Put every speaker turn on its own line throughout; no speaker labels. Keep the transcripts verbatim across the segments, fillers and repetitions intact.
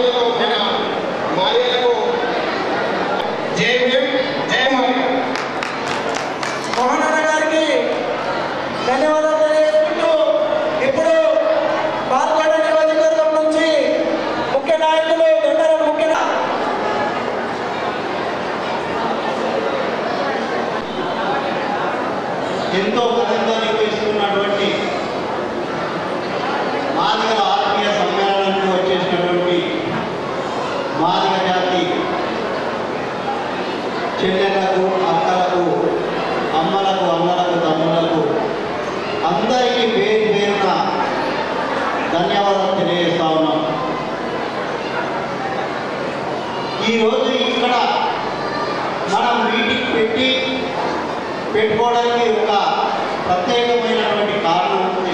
మాదిగలో మన మాదిగలకు జై భీమ్ జై మాదిగ.
మోహన్ అన్న గారికి ధన్యవాదాలు తెలియజేసుకుంటూ ఇప్పుడు పాల్గొండ నియోజకవర్గం నుంచి ముఖ్య నాయకులు గండారం ముఖ్య
ఎంతో ఘనంగా నిర్వహిస్తున్నటువంటి మాదిగల ఆత్మీయ సమ్మేళనానికి వచ్చేసినటువంటి మాదిగ జాతి చెల్లెలకు అక్కలకు అమ్మలకు అమ్మలకు తమ్ములకు అందరికీ పేరు పేరున ధన్యవాదాలు తెలియజేస్తా ఉన్నాం. ఈరోజు ఇక్కడ మనం మీటింగ్ పెట్టి పెట్టుకోవడానికి ఒక ప్రత్యేకమైనటువంటి కారణం ఉంది.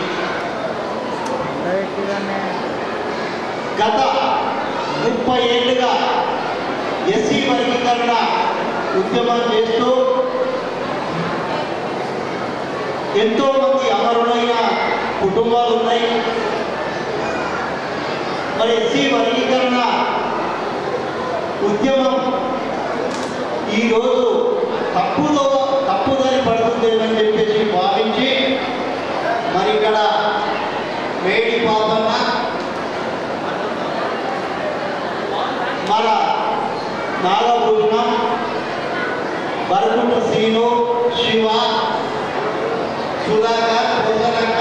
గత ముప్పై ఏళ్ళుగా ఎస్సీ వర్గీకరణ ఉద్యమం చేస్తూ ఎంతో మంది అమరులైన కుటుంబాలు ఉన్నాయి. మరి ఎస్సీ వర్గీకరణ ఉద్యమం ఈరోజు తప్పుదో తప్పుదారి పడుతుందేమని చెప్పేసి భావించి మరి ఇక్కడ వేడి పాపన్న మన నాగభూషణం బరగుంట శ్రీను శివ సుధాకర్ పోసనక్క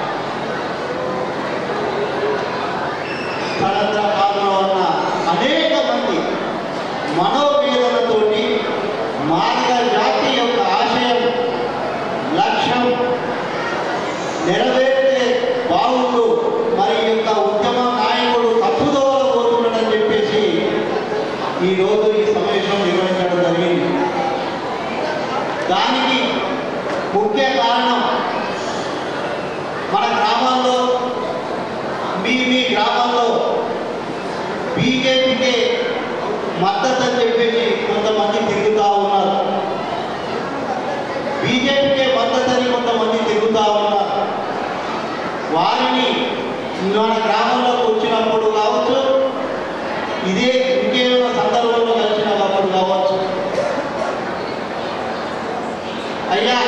సడంద్ర కాలంలో ఉన్న అనేక మంది మనోవేదనతోటి మాదిగ జాతి యొక్క ఆశయం లక్ష్యం నెరవేరితే బాగుండు, మరి యొక్క ఉద్యమ నాయకుడు తప్పుదోవలు కోరుకున్నాడని చెప్పేసి ఈరోజు ఈ సమావేశం నిర్వహించడం జరిగింది. దానికి ముఖ్య కారణం మన గ్రామాల్లో మీ మీ గ్రామాల్లో బీజేపీకి మద్దతు అని చెప్పేసి కొంతమంది తిరుగుతూ ఉన్నారు. బీజేపీకే మద్దతు అని కొంతమంది తిరుగుతూ ఉన్నారు. వారిని మన గ్రామంలోకి వచ్చినప్పుడు కావచ్చు, ఇదే ఇంకేమైనా సందర్భంలో కలిసినప్పుడు కావచ్చు, అయ్యా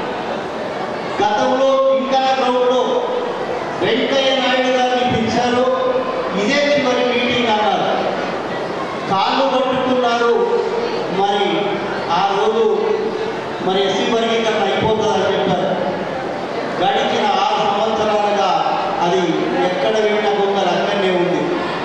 గతంలో ఇంకా గ్రౌండ్లో వెంకయ్య నాయుడు గారిని పిలిచారు, ఇదే చివరి మీటింగ్ అన్నారు, కాళ్ళు పట్టుకున్నారు. మరి ఆ రోజు మరి ఎస్సీ వర్గీకరణ అయిపోతుందని చెప్పారు. గడిచిన ఆరు సంవత్సరాలుగా అది ఎక్కడ వెళ్ళిన కొందరు అక్కడనే ఉంది.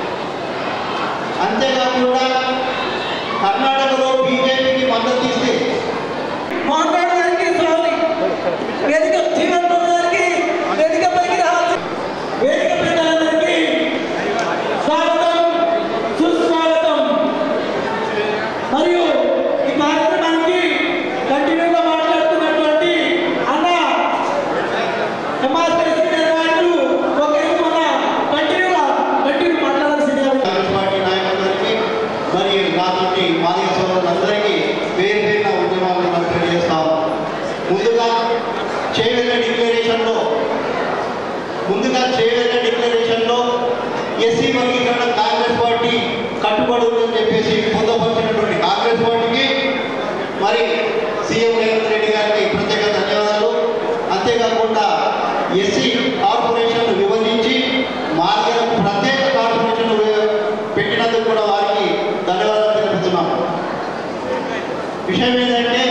అంతేకాకుండా కర్ణాటకలో బీజేపీకి మద్దతు ఇస్తే
మోహన్ గారికి స్వామి వేదిక జీవన్ గారికి వేదిక పైకి రావాలి. వేదిక ప్రజలందరికీ స్వాగతం సుస్వాగతం. మరియు ఈ కార్యక్రమానికి కంటిన్యూగా మాట్లాడుతున్నటువంటి అన్న ఎంఆర్పీ సీనియర్ నాయకులు ఒకరికి మన కంటిన్యూగా కంటిన్యూ మాట్లాడాల్సిందిగా
కాంగ్రెస్ పార్టీ నాయకులందరికీ మరియు నాతోటి మాదిగ సోదరులందరికీ పేరు పేరున ఉద్యమాలను మనం తెలియజేస్తాము. ముందుగా చేయవెళ్ళ డిక్లరేషన్లో ముందుగా చేయవెళ్ళ డిక్లరేషన్లో ఎస్సీ వర్గీకరణ కాంగ్రెస్ పార్టీ కట్టుబడి ఉందని చెప్పేసి పొందపరిచినటువంటి కాంగ్రెస్ పార్టీకి మరి సీఎం రేవంత్ రెడ్డి గారికి ప్రత్యేక ధన్యవాదాలు. అంతేకాకుండా ఎస్సీ కార్పొరేషన్ విభజించి మాదిగలకు ప్రత్యేక కార్పొరేషన్ పెట్టినందుకు కూడా వారికి ధన్యవాదాలు తెలుపుతున్నాం. విషయం ఏంటంటే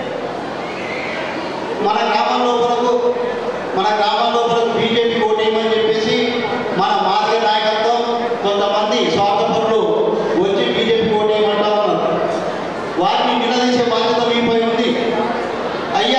మన గ్రామంలో వరకు మన గ్రామంలో వరకు బీజేపీ ఓటేయమని చెప్పేసి మన మాదిగ నాయకత్వం కొంతమంది స్వార్థపరులు వచ్చి బీజేపీ ఓటేయమంటా ఉన్నారు. వారిని నిలదీసే బాధ్యత మీపై ఉంది. అయ్యా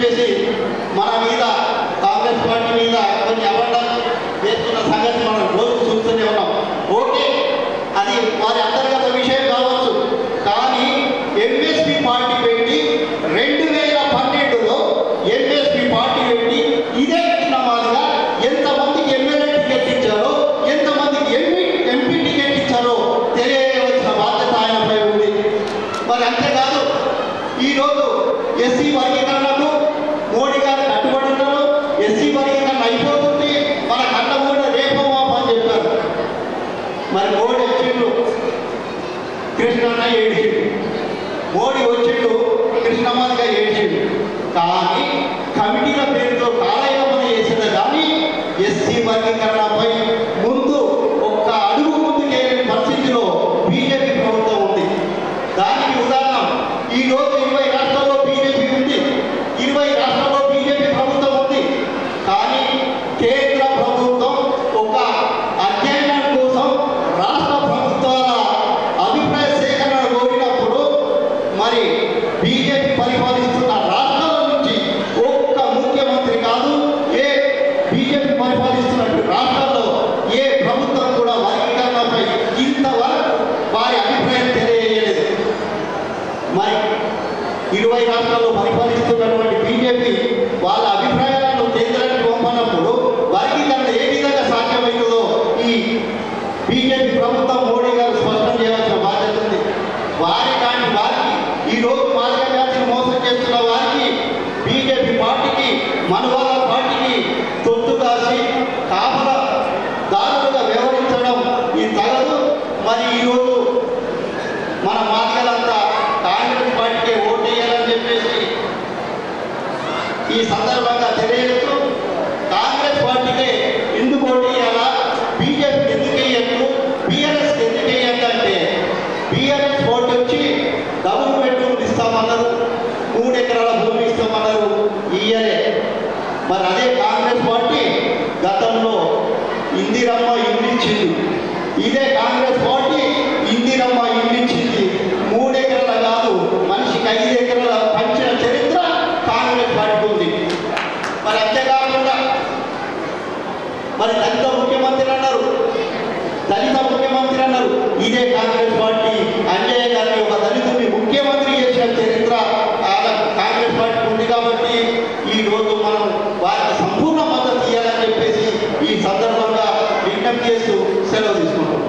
చెప్పేసి మన మీద కాంగ్రెస్ పార్టీ మీద కొన్ని అబద్ధాలు చేస్తున్న సంగతి మనం రోజు చూస్తూనే ఉన్నాం. ఓకే, అది వారి అంతర్గత విషయం కావచ్చు. కానీ ఎంఎస్పీ పార్టీ పెట్టి రెండు వేల పన్నెండులో ఎంఎస్పీ పార్టీ పెట్టి ఇదే కృష్ణమాదిగా ఎంతమందికి ఎమ్మెల్యే టికెట్ ఇచ్చారో, ఎంతమందికి ఎంపీ ఎంపీ టికెట్ ఇచ్చారో తెలియవలసిన బాధ్యత ఆయనపై ఉంది. మరి అంతేకాదు, ఈరోజు ఎస్సీ వర్గీకరణకు మోడీ గారు కట్టుబడి ఉన్నారు. ఎస్సీ వర్గీకరణ అయిపోతుంది, మన కళ్ళ కూడా రేపో మాప అని చెప్పారు. మరి మోడీ వచ్చిండు, కృష్ణన్న ఏడిచిండు. మోడీ వచ్చిండు, కృష్ణమాదిగా ఏడిచిండు. కానీ కమిటీల పేరుతో కాలయాపన చేసిన కానీ ఎస్సీ వర్గీకరణపై ముందు ఒక్క అడుగు ముందుకేయని పరిస్థితిలో బీజేపీ ప్రభుత్వం ఉంది. దానికి ఉదాహరణ ఈరోజు ఇరవై రాష్ట్రాల్లో బీజేపీ ఉంది, ఇరవై రాష్ట్రాల్లో బీజేపీ ప్రభుత్వం ఉంది. కానీ కేంద్ర ప్రభుత్వం ఒక అధ్యయనం కోసం రాష్ట్ర ప్రభుత్వాల అభిప్రాయ సేకరణ కోరినప్పుడు మరి బీజేపీ పరిపాలిస్తున్న రాష్ట్రాల నుంచి ఒక్క ముఖ్యమంత్రి కాదు, ఏ బీజేపీ పరిపాలిస్తున్నట్టు రాష్ట్రాల్లో ఏ ప్రభుత్వం కూడా వర్గీకరణపై ఇంతవరకు వారి అభిప్రాయం తెలియజేయలేదు. మరి ఇరవై రాష్ట్రాల్లో పరిపాలిస్తున్నటువంటి బీజేపీ వాళ్ళ అభిప్రాయాలను కేంద్రానికి పంపనప్పుడు వర్గీకరణ ఏ విధంగా సాధ్యమవుతుందో ఈ బీజేపీ ప్రభుత్వం మోడీ గారు స్పష్టం చేయాల్సిన బాధ్యత ఉంది. వారి కాని వారికి ఈరోజు మాదిగ జాతిని మోసం చేస్తున్న వారికి బీజేపీ పార్టీకి మనువాద పార్టీకి తొత్తు కాసి కాపల దారులుగా వ్యవహరించడం ఇది తగదు. మరి ఈరోజు మన మాదిగలంతా కాంగ్రెస్ పార్టీకి ఓటు వేయాలని చెప్పేసి ఈ సందర్భంగా తెలియజేస్తూ, కాంగ్రెస్ పార్టీకే ఎందుకు ఓటు వేయాలా, బీజేపీకి ఎందుకు వేయద్దు, బీఆర్ఎస్కి ఎందుకు వేయద్దంటే బీఆర్ఎస్ ఓటు వచ్చి డబుల్ బెడ్రూమ్ ఇస్తామన్నారు, మూడు ఎకరాల భూమి ఇస్తామన్నారు, ఇయ్యలే. మరి అదే కాంగ్రెస్ పార్టీ గతంలో ఇందిరమ్మ ఇల్లు ఇచ్చింది. ఇదే కాంగ్రెస్ పార్టీ ఇందిరమ్మ ఇల్లు ఇచ్చింది. మూడు ఎకరాల కాదు, మనిషికి ఐదు ఎకరాల పంచిన చరిత్ర కాంగ్రెస్ పార్టీ ఉంది. మరి అంతేకాకుండా మరి దళిత ముఖ్యమంత్రి అన్నారు, దళిత ముఖ్యమంత్రి అన్నారు. ఇదే కాంగ్రెస్ పార్టీ అంజయ్య గారిని ఒక దళితుడిని ముఖ్యమంత్రి చేసిన చరిత్ర కాంగ్రెస్ పార్టీ ఉంది. కాబట్టి ఈ రోజు మనం వారికి సంపూర్ణ మద్దతు ఇవ్వాలని చెప్పేసి ఈ సందర్భంగా విజ్ఞప్తి చేస్తూ సెలవు తీసుకుంటాం.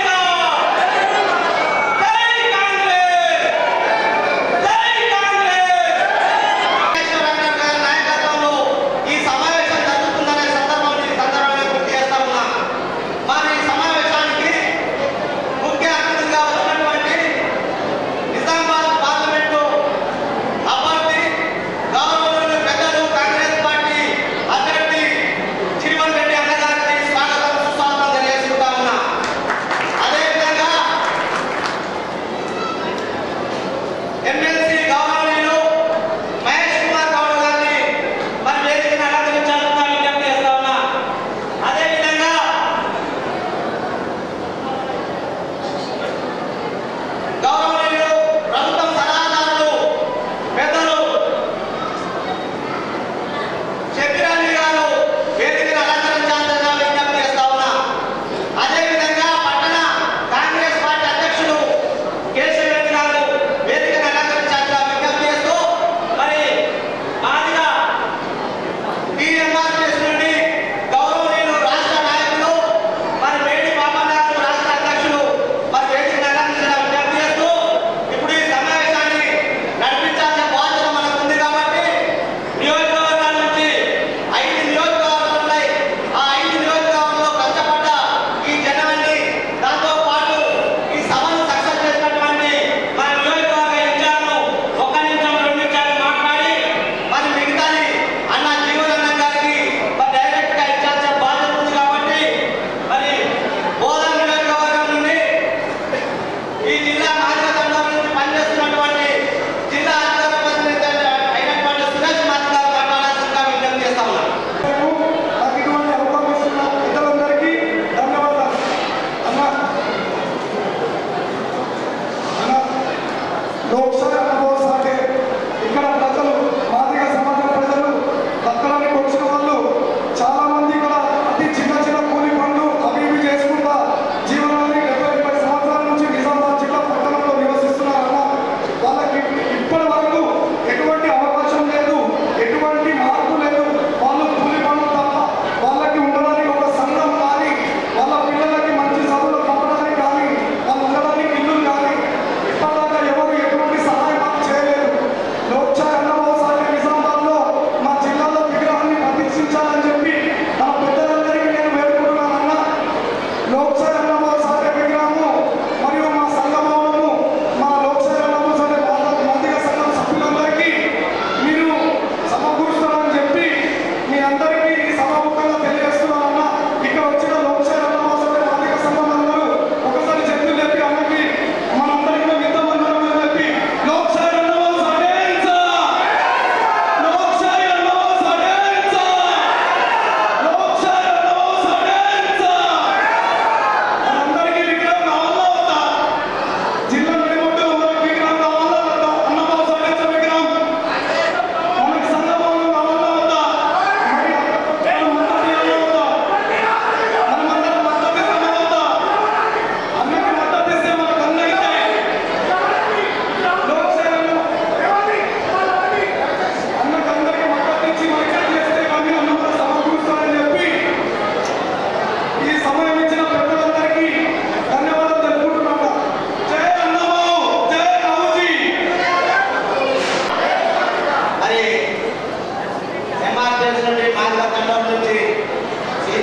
Hey!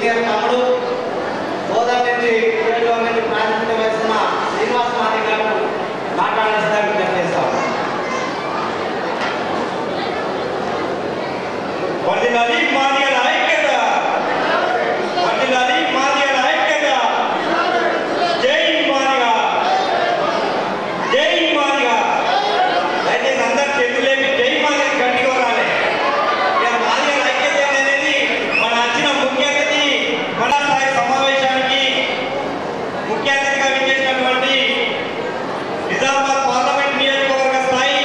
సీనియర్ తమ్ముడు హోదా నుంచి నియోజకవర్గానికి ప్రాతినిధ్యం వహిస్తున్న శ్రీనివాస్ మాది గారు మాట్లాడాల్సిందిగా విజ్ఞప్తి చేస్తాం.
వర్ధిల్లాలి మాదిగల ఐక్యత, వర్ధిల్లాలి మాదిగల ఐక్యత. జై మాదిగ, జై మాదిగ. దయచేసి అందరు చేతులేపి జై మాదిగ గట్టిగా రాలే. ఇక మాదిగల ఐక్యత అనేది మన వచ్చిన ముఖ్య అతిథి మన స్థాయి సమావేశానికి ముఖ్య అతిథిగా విచ్చేసినటువంటి నిజామాబాద్ పార్లమెంట్ నియోజకవర్గ స్థాయి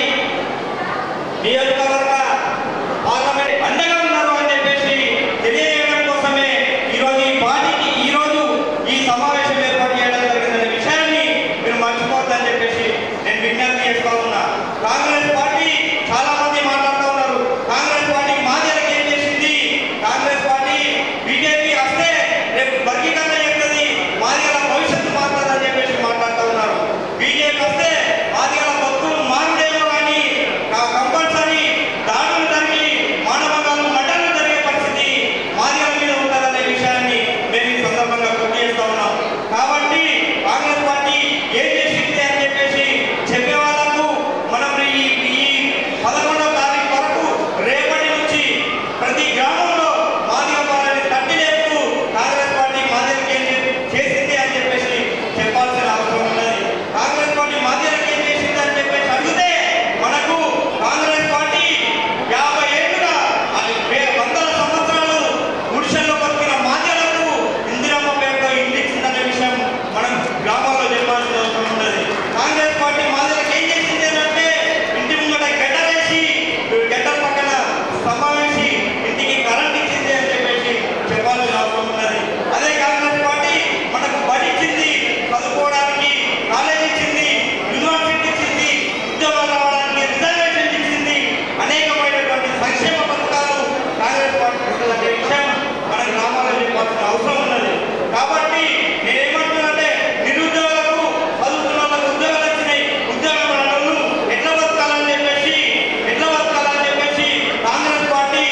నియోజకవర్గ పార్లమెంట్ అండగా ఉన్నారు అని చెప్పేసి తెలియజేయడం కోసమే ఈరోజు ఈ పార్టీకి ఈరోజు ఈ సమావేశం ఏర్పాటు చేయడం జరిగిందనే విషయాన్ని మీరు మర్చిపోవద్దని చెప్పేసి నేను విజ్ఞప్తి చేస్తా ఉన్నా. కాంగ్రెస్ పార్టీ చాలా మంది మాట్లాడుతూ ఉన్నారు, కాంగ్రెస్ పార్టీ మాదిగలకు ఏం చేసింది, కాంగ్రెస్ పార్టీ బీజేపీ వస్తే రేపు వర్గీకరణ చేస్తుంది, మాదిగల భవిష్యత్తు మారుతుందని చెప్పేసి మాట్లాడుతూ ఉన్నారు. బీజేపీ వస్తే మాదిగల భక్తులు మారుదేమో కానీ కంపల్సరీ దాడులు జరిగి మానవంగాలు మటన్లు జరిగే పరిస్థితి మాదిగల మీద ఉంటుందనే విషయాన్ని మేము ఈ సందర్భంగా గుర్తు చేస్తా ఉన్నాం. కాబట్టి కాంగ్రెస్ పార్టీ ఏం చేసింది అని చెప్పేసి చెప్పే వాళ్ళకు మనం ఈ ఈ పదకొండవ తారీఖు వరకు రేపటి నుంచి ప్రతి గ్రామంలో మాదిగ పాలని తట్టి లేపుతూ కాంగ్రెస్ పార్టీ మాదిగలకు ఏం చేసింది అని చెప్పేసి చెప్పాల్సిన అవసరం ఉన్నది. కాంగ్రెస్ పార్టీ మాదిగలకు ఏం చేసింది అని చెప్పేసి అడిగితే మనకు కాంగ్రెస్ పార్టీ యాభై ఏళ్ళుగా అది వందల సంవత్సరాలు గుడిసెల్లో బతికిన మాదిగలకు ఇందిరమ్మ పేరుతో ఇల్లు ఇచ్చిందనే విషయం మనం గ్రామాల్లో చెప్పాల్సిన అవసరం ఉన్నది. కాంగ్రెస్ పార్టీ మాదిగలకు ఏం చేసింది అంటే ఇంటి ముంగట గడ్డలేసి గడ్డల పక్కన స్తంభం వేసి ఇంటికి కరెంట్ ఇచ్చింది అని చెప్పేసి చెప్పాల్సిన అవసరం ఉన్నది. అదే కాంగ్రెస్ పార్టీ మనకు బడి ఇచ్చింది, చదువుకోవడానికి కాలేజ్ ఇచ్చింది, యూనివర్సిటీ ఇచ్చింది, ఉద్యోగాలు రావడానికి రిజర్వేషన్ ఇచ్చింది, అనేకమైనటువంటి సంక్షేమ పథకాలు కాంగ్రెస్ పార్టీ ఇస్తుందనే విషయం మన గ్రామాల్లో చెప్పాల్సిన అవసరం ఉన్నది. కాబట్టి నేనేమంటున్నానంటే నిరుద్యోగులకు చదువుతున్న వాళ్ళకు ఉద్యోగాలు వచ్చినాయి, ఉద్యోగం రాళ్ళు ఎట్లా బతకాలని చెప్పేసి ఎట్లా బతకాలని చెప్పేసి కాంగ్రెస్ పార్టీ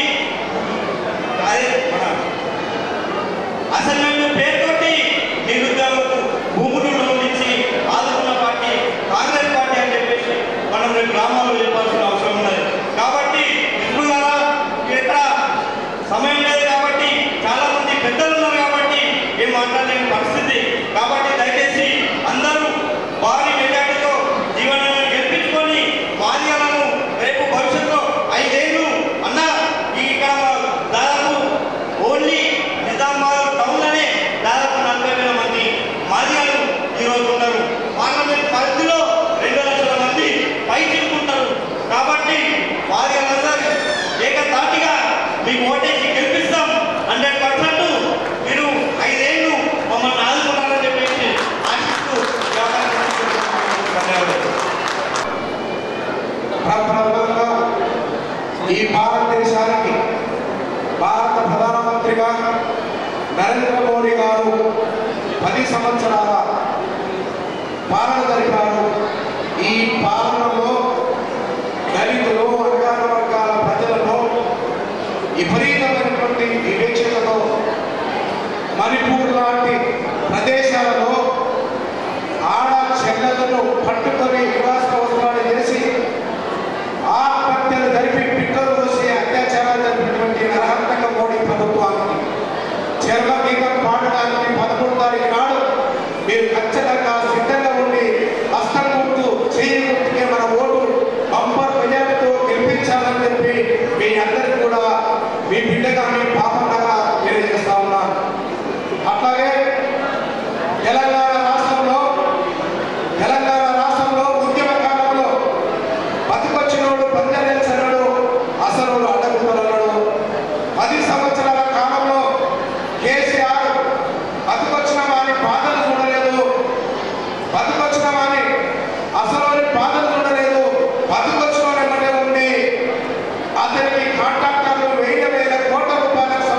అదే మన అసైన్మెంట్ పేరుతోటి నిరుద్యోగులకు భూములు లోన్ ఇచ్చి ఆదుకున్న పార్టీ కాంగ్రెస్ పార్టీ అని చెప్పేసి మనం రేపు గ్రామాల్లో చెప్పాల్సిన అవసరం ఉన్నది. కాబట్టి మిత్రులారా, ఇక్కడ సమయం లేదు కాబట్టి చాలా మంది పెద్దలు ఉన్నారు కాబట్టి ఏం మాట్లాడలేని పరిస్థితి. కాబట్టి దయచేసి అందరూ భారీ మెజార్టీతో జీవనాన్ని గెలిపించుకొని మాదిగలను రేపు భవిష్యత్తులో ఐదేళ్ళు అన్న ఇక్కడ దాదాపు ఓన్లీ నిజామాబాద్ టౌన్లోనే దాదాపు నలభై వేల మంది మాదిగలు ఈరోజు ఉన్నారు. పార్లమెంట్ పరిధిలో రెండు లక్షల మంది పై తీసుకుంటారు. కాబట్టి మాదిగలందరూ ఏకతాటిగా మీకు ఓటేసి గెలిపిస్తాం. హండ్రెడ్ పర్సెంట్ మీరు ఐదేళ్ళు మమ్మల్ని ఆదుకున్నారని చెప్పేసి ఆశిస్తూ ధన్యవాదాలు.
ప్రప్రథమంగా ఈ భారతదేశానికి భారత ప్రధానమంత్రిగా నరేంద్ర మోడీ గారు పది సంవత్సరాల పాలన జరిపారు. ఈ పాలనలో దళితులు, అణగారిన వర్గాల ప్రజలను విపరీతమైనటువంటి వివేచనతో మణిపూర్ లాంటి ప్రదేశాలలో ఆడ చెల్లెలను పట్టుకొని వివాస వస్త్రాలు చేసి ఆత్మహత్యలు జరిపి పిక్కలు కోసి అత్యాచారాలు జరిపినటువంటి నరహంతక మోడీ ప్రభుత్వానికి చర్మగీతం పాడడానికి పదమూడు తారీఖు నాడు మీరు ఖచ్చితంగా సిద్ధంగా ఉండి హస్తం గుర్తు చేయి గుర్తుకే మన ఓటు బంపర్ మెజార్టీతో గెలిపించాలని చెప్పి మీ అందరికీ కూడా మీ బిడ్డగా మీ పాపంగా తెలియజేస్తా ఉన్నాను. అట్లాగే తెలంగాణ రాష్ట్రంలో తెలంగాణ రాష్ట్రంలో ఉద్యమ కాలంలో బతుకొచ్చినోడు పంజాబ్ సన్నాడు అసలు అడ్డగుంటున్నాడు. పది సంవత్సరాల కాలంలో కేసీఆర్ బతుకొచ్చిన వారి బాధలు చూడలేదు, బతుకొచ్చిన వారి అసలు బాధలు చూడలేదు. బతుకొచ్చిన వారి ఉండి అతనికి కాంట్రాక్టర్లు వేల వేల కోట్ల రూపాయల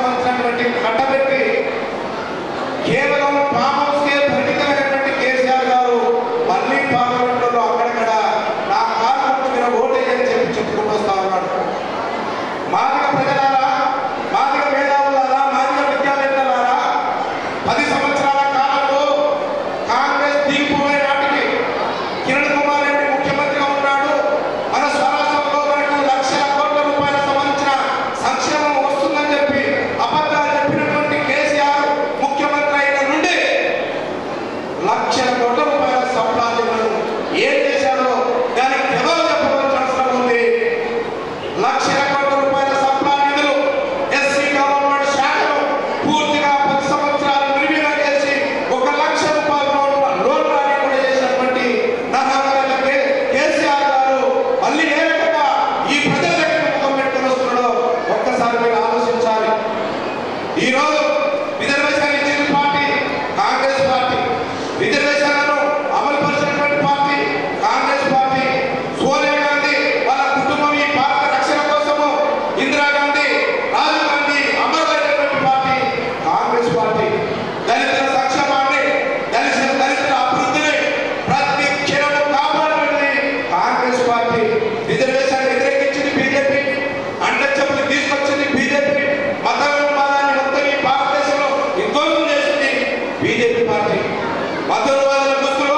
మతోన్మాదుల గుర్తులు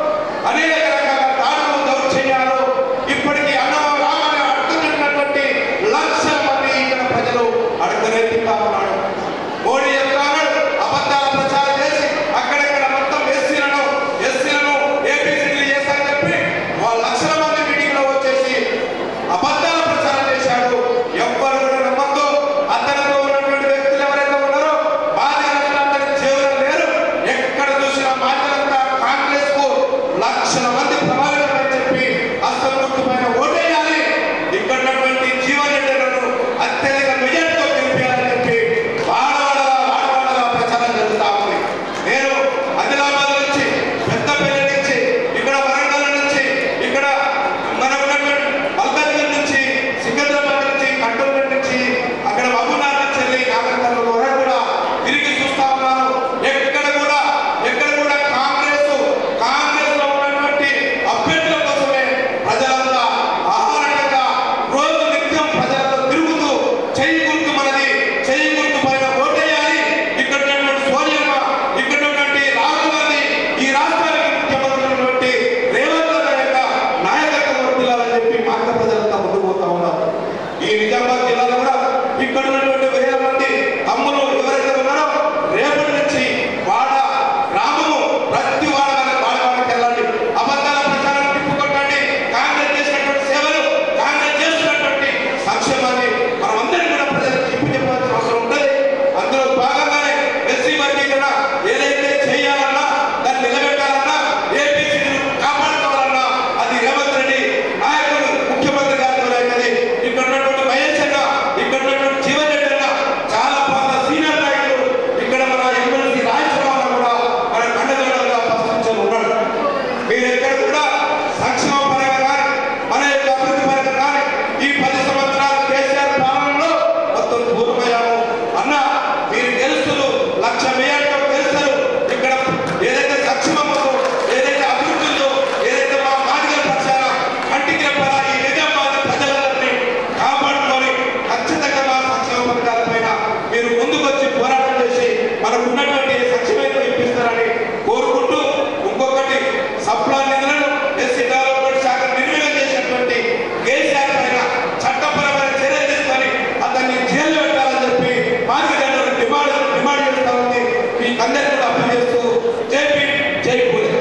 అనేక రకాల దాడులు దౌర్జన్యాలు ఇప్పటికీ అన్నం రామని అడుగుతున్నటువంటి లక్షల మంది ఇక్కడ ప్రజలు అడుగునే తింటా ఉన్నాడు. మోడీ చెప్తాడు అబద్ధాల ప్రచారం చేసి అక్కడక్కడ మొత్తం ఎస్సీలను ఎస్సీలను ఏపీసీలు చేస్తారని చెప్పి వాళ్ళ లక్షల మంది మీటింగ్ లో వచ్చేసి అబద్ధాల ప్రచారం చేశాడు. ఎవ్వరు కూడా నమ్మద్దు. అతనితో ఉన్నటువంటి వ్యక్తులు ఎవరైతే ఉన్నారో బాధ్యతలందరికీ జీవనం లేరు. ఎక్కడ చూసినా బాధ్యతంతా కాంగ్రెస్ కు లక్షల మంది ప్రభావితమని చెప్పి అసలు గుర్తు పైన ఓటేయాలి, ఇక్కడ ఉన్నటువంటి జీవన్ రెడ్డిలను అత్యధిక మెజార్టీతో గెలిపేయాలని చెప్పి వాడవాడగా వాడవాడగా ప్రచారం జరుగుతా ఉంది. నేను ఆదిలాబాద్ నుంచి పెద్దపల్లి నుంచి ఇక్కడ వరంగల్ నుంచి ఇక్కడ మన ఉన్నటువంటి మల్కాజ్గిరి నుంచి సికింద్రాబాద్ నుంచి కంటోన్మెంట్ నుంచి అక్కడ మహబూబ్నగర్ నుంచి వెళ్ళి నాగరికర్నూలు వరకు కూడా తిరిగి చూస్తా ఉన్నాను. ఎక్కడ కూడా ఎక్కడ కూడా కాంగ్రెస్ కాంగ్రెస్ లో ఉన్నటువంటి అభ్యర్థుల కోసమే ప్రజలంతా ఆహారంగా రోజు నిత్యం ప్రజలతో తిరుగుతూ చెయ్యి గుర్తు మనది, చెయ్యి గుర్తు పైన ఓటేయాలి, ఇక్కడ ఉన్నటువంటి సోనియమ్మ, ఇక్కడ ఉన్నటువంటి రాహుల్ గాంధీ, ఈ రాష్ట్రానికి ముఖ్యమంత్రి ఉన్నటువంటి రేవంత్ రెడ్డి యొక్క నాయకత్వం వర్తిల్లాలని చెప్పి మార్గ ప్రజలంతా ముందుకు పోతా ఉన్నారు. ఈ నిజామాబాద్ జిల్లాలో కూడా ఇక్కడ ఉన్నటువంటి వేల మంది తమ్ములు ఎవరైతే ఉన్నారో రేపటి నుంచి వాడ గ్రామము ప్రతి వాడ వాడవాడికి వెళ్ళండి, అబద్ధాల ప్రచారం తిప్పుకొట్టండి. కాంగ్రెస్ చేసినటువంటి సేవలు, కాంగ్రెస్ చేస్తున్నటువంటి సంక్షేమాన్ని మనం అందరినీ కూడా ప్రజలకు చెప్పి చెప్పాల్సిన అవసరం ఉంటుంది. అందులో భాగంగానే ఎస్సీ వర్గీకరణ ఏదైతే చేయాలన్నా దాన్ని నిలబెట్టాలన్నా ఏపీసీని కాపాడుకోవాలన్నా అది రేవంత్ రెడ్డి నాయకుడు ముఖ్యమంత్రి గారితో అవుతుంది. ఇక్కడ ఉన్నటువంటి వైఎస్ అన్న, ఇక్కడ ఉన్నటువంటి జీవన్ రెడ్డి అన్న చాలా పాత సీనియర్ నాయకులు, ఇక్కడ మన ఎమ్మెల్సీ రాజశేఖరరావు కూడా మన కండదొడగా ప్రశ్నించని ఉన్నాడు. మీరు ఎక్కడ కూడా సంక్షేమ పరంగా కానీ మన యొక్క అభివృద్ధి పరంగా కానీ ఈ పది సంవత్సరాలు కేసీఆర్ పాలనలో మొత్తం దూరమయ్యాము అన్న. మీరు తెలుస్తారు, లక్ష మేయర్తో తెలుస్తారు. ఇక్కడ ఏదైతే సంక్షేమం ఉందో, ఏదైతే అభివృద్ధి ఉందో, ఏదైతే మా మాదిగల పక్షాన కంటికి రెప్పలా ఈ నిజామాబాద్ ప్రజలందరినీ కాపాడుకొని ఖచ్చితంగా మా సంక్షేమ పథకాల పైన మీరు ముందుకొచ్చి పోరాటం చేసి మనకు ఉన్నటువంటి సంక్షేమంతో ఇప్పిస్తారని కోరుకుంటూ, ఇంకొకటి సప్లా నిధులను ఎస్సీ డెవలప్మెంట్ శాఖ నిర్వీర్యం చేసినటువంటి కేసీఆర్ పైన చట్టపరమైన చర్యలు తీసుకొని అతన్ని జైల్లో పెట్టాలని చెప్పి మాదిగలను డిమాండ్ డిమాండ్ చేస్తా ఉంది. మీకు అందరికీ కూడా అప్పీల్ చేస్తూ జై భీమ్, జై పూలే.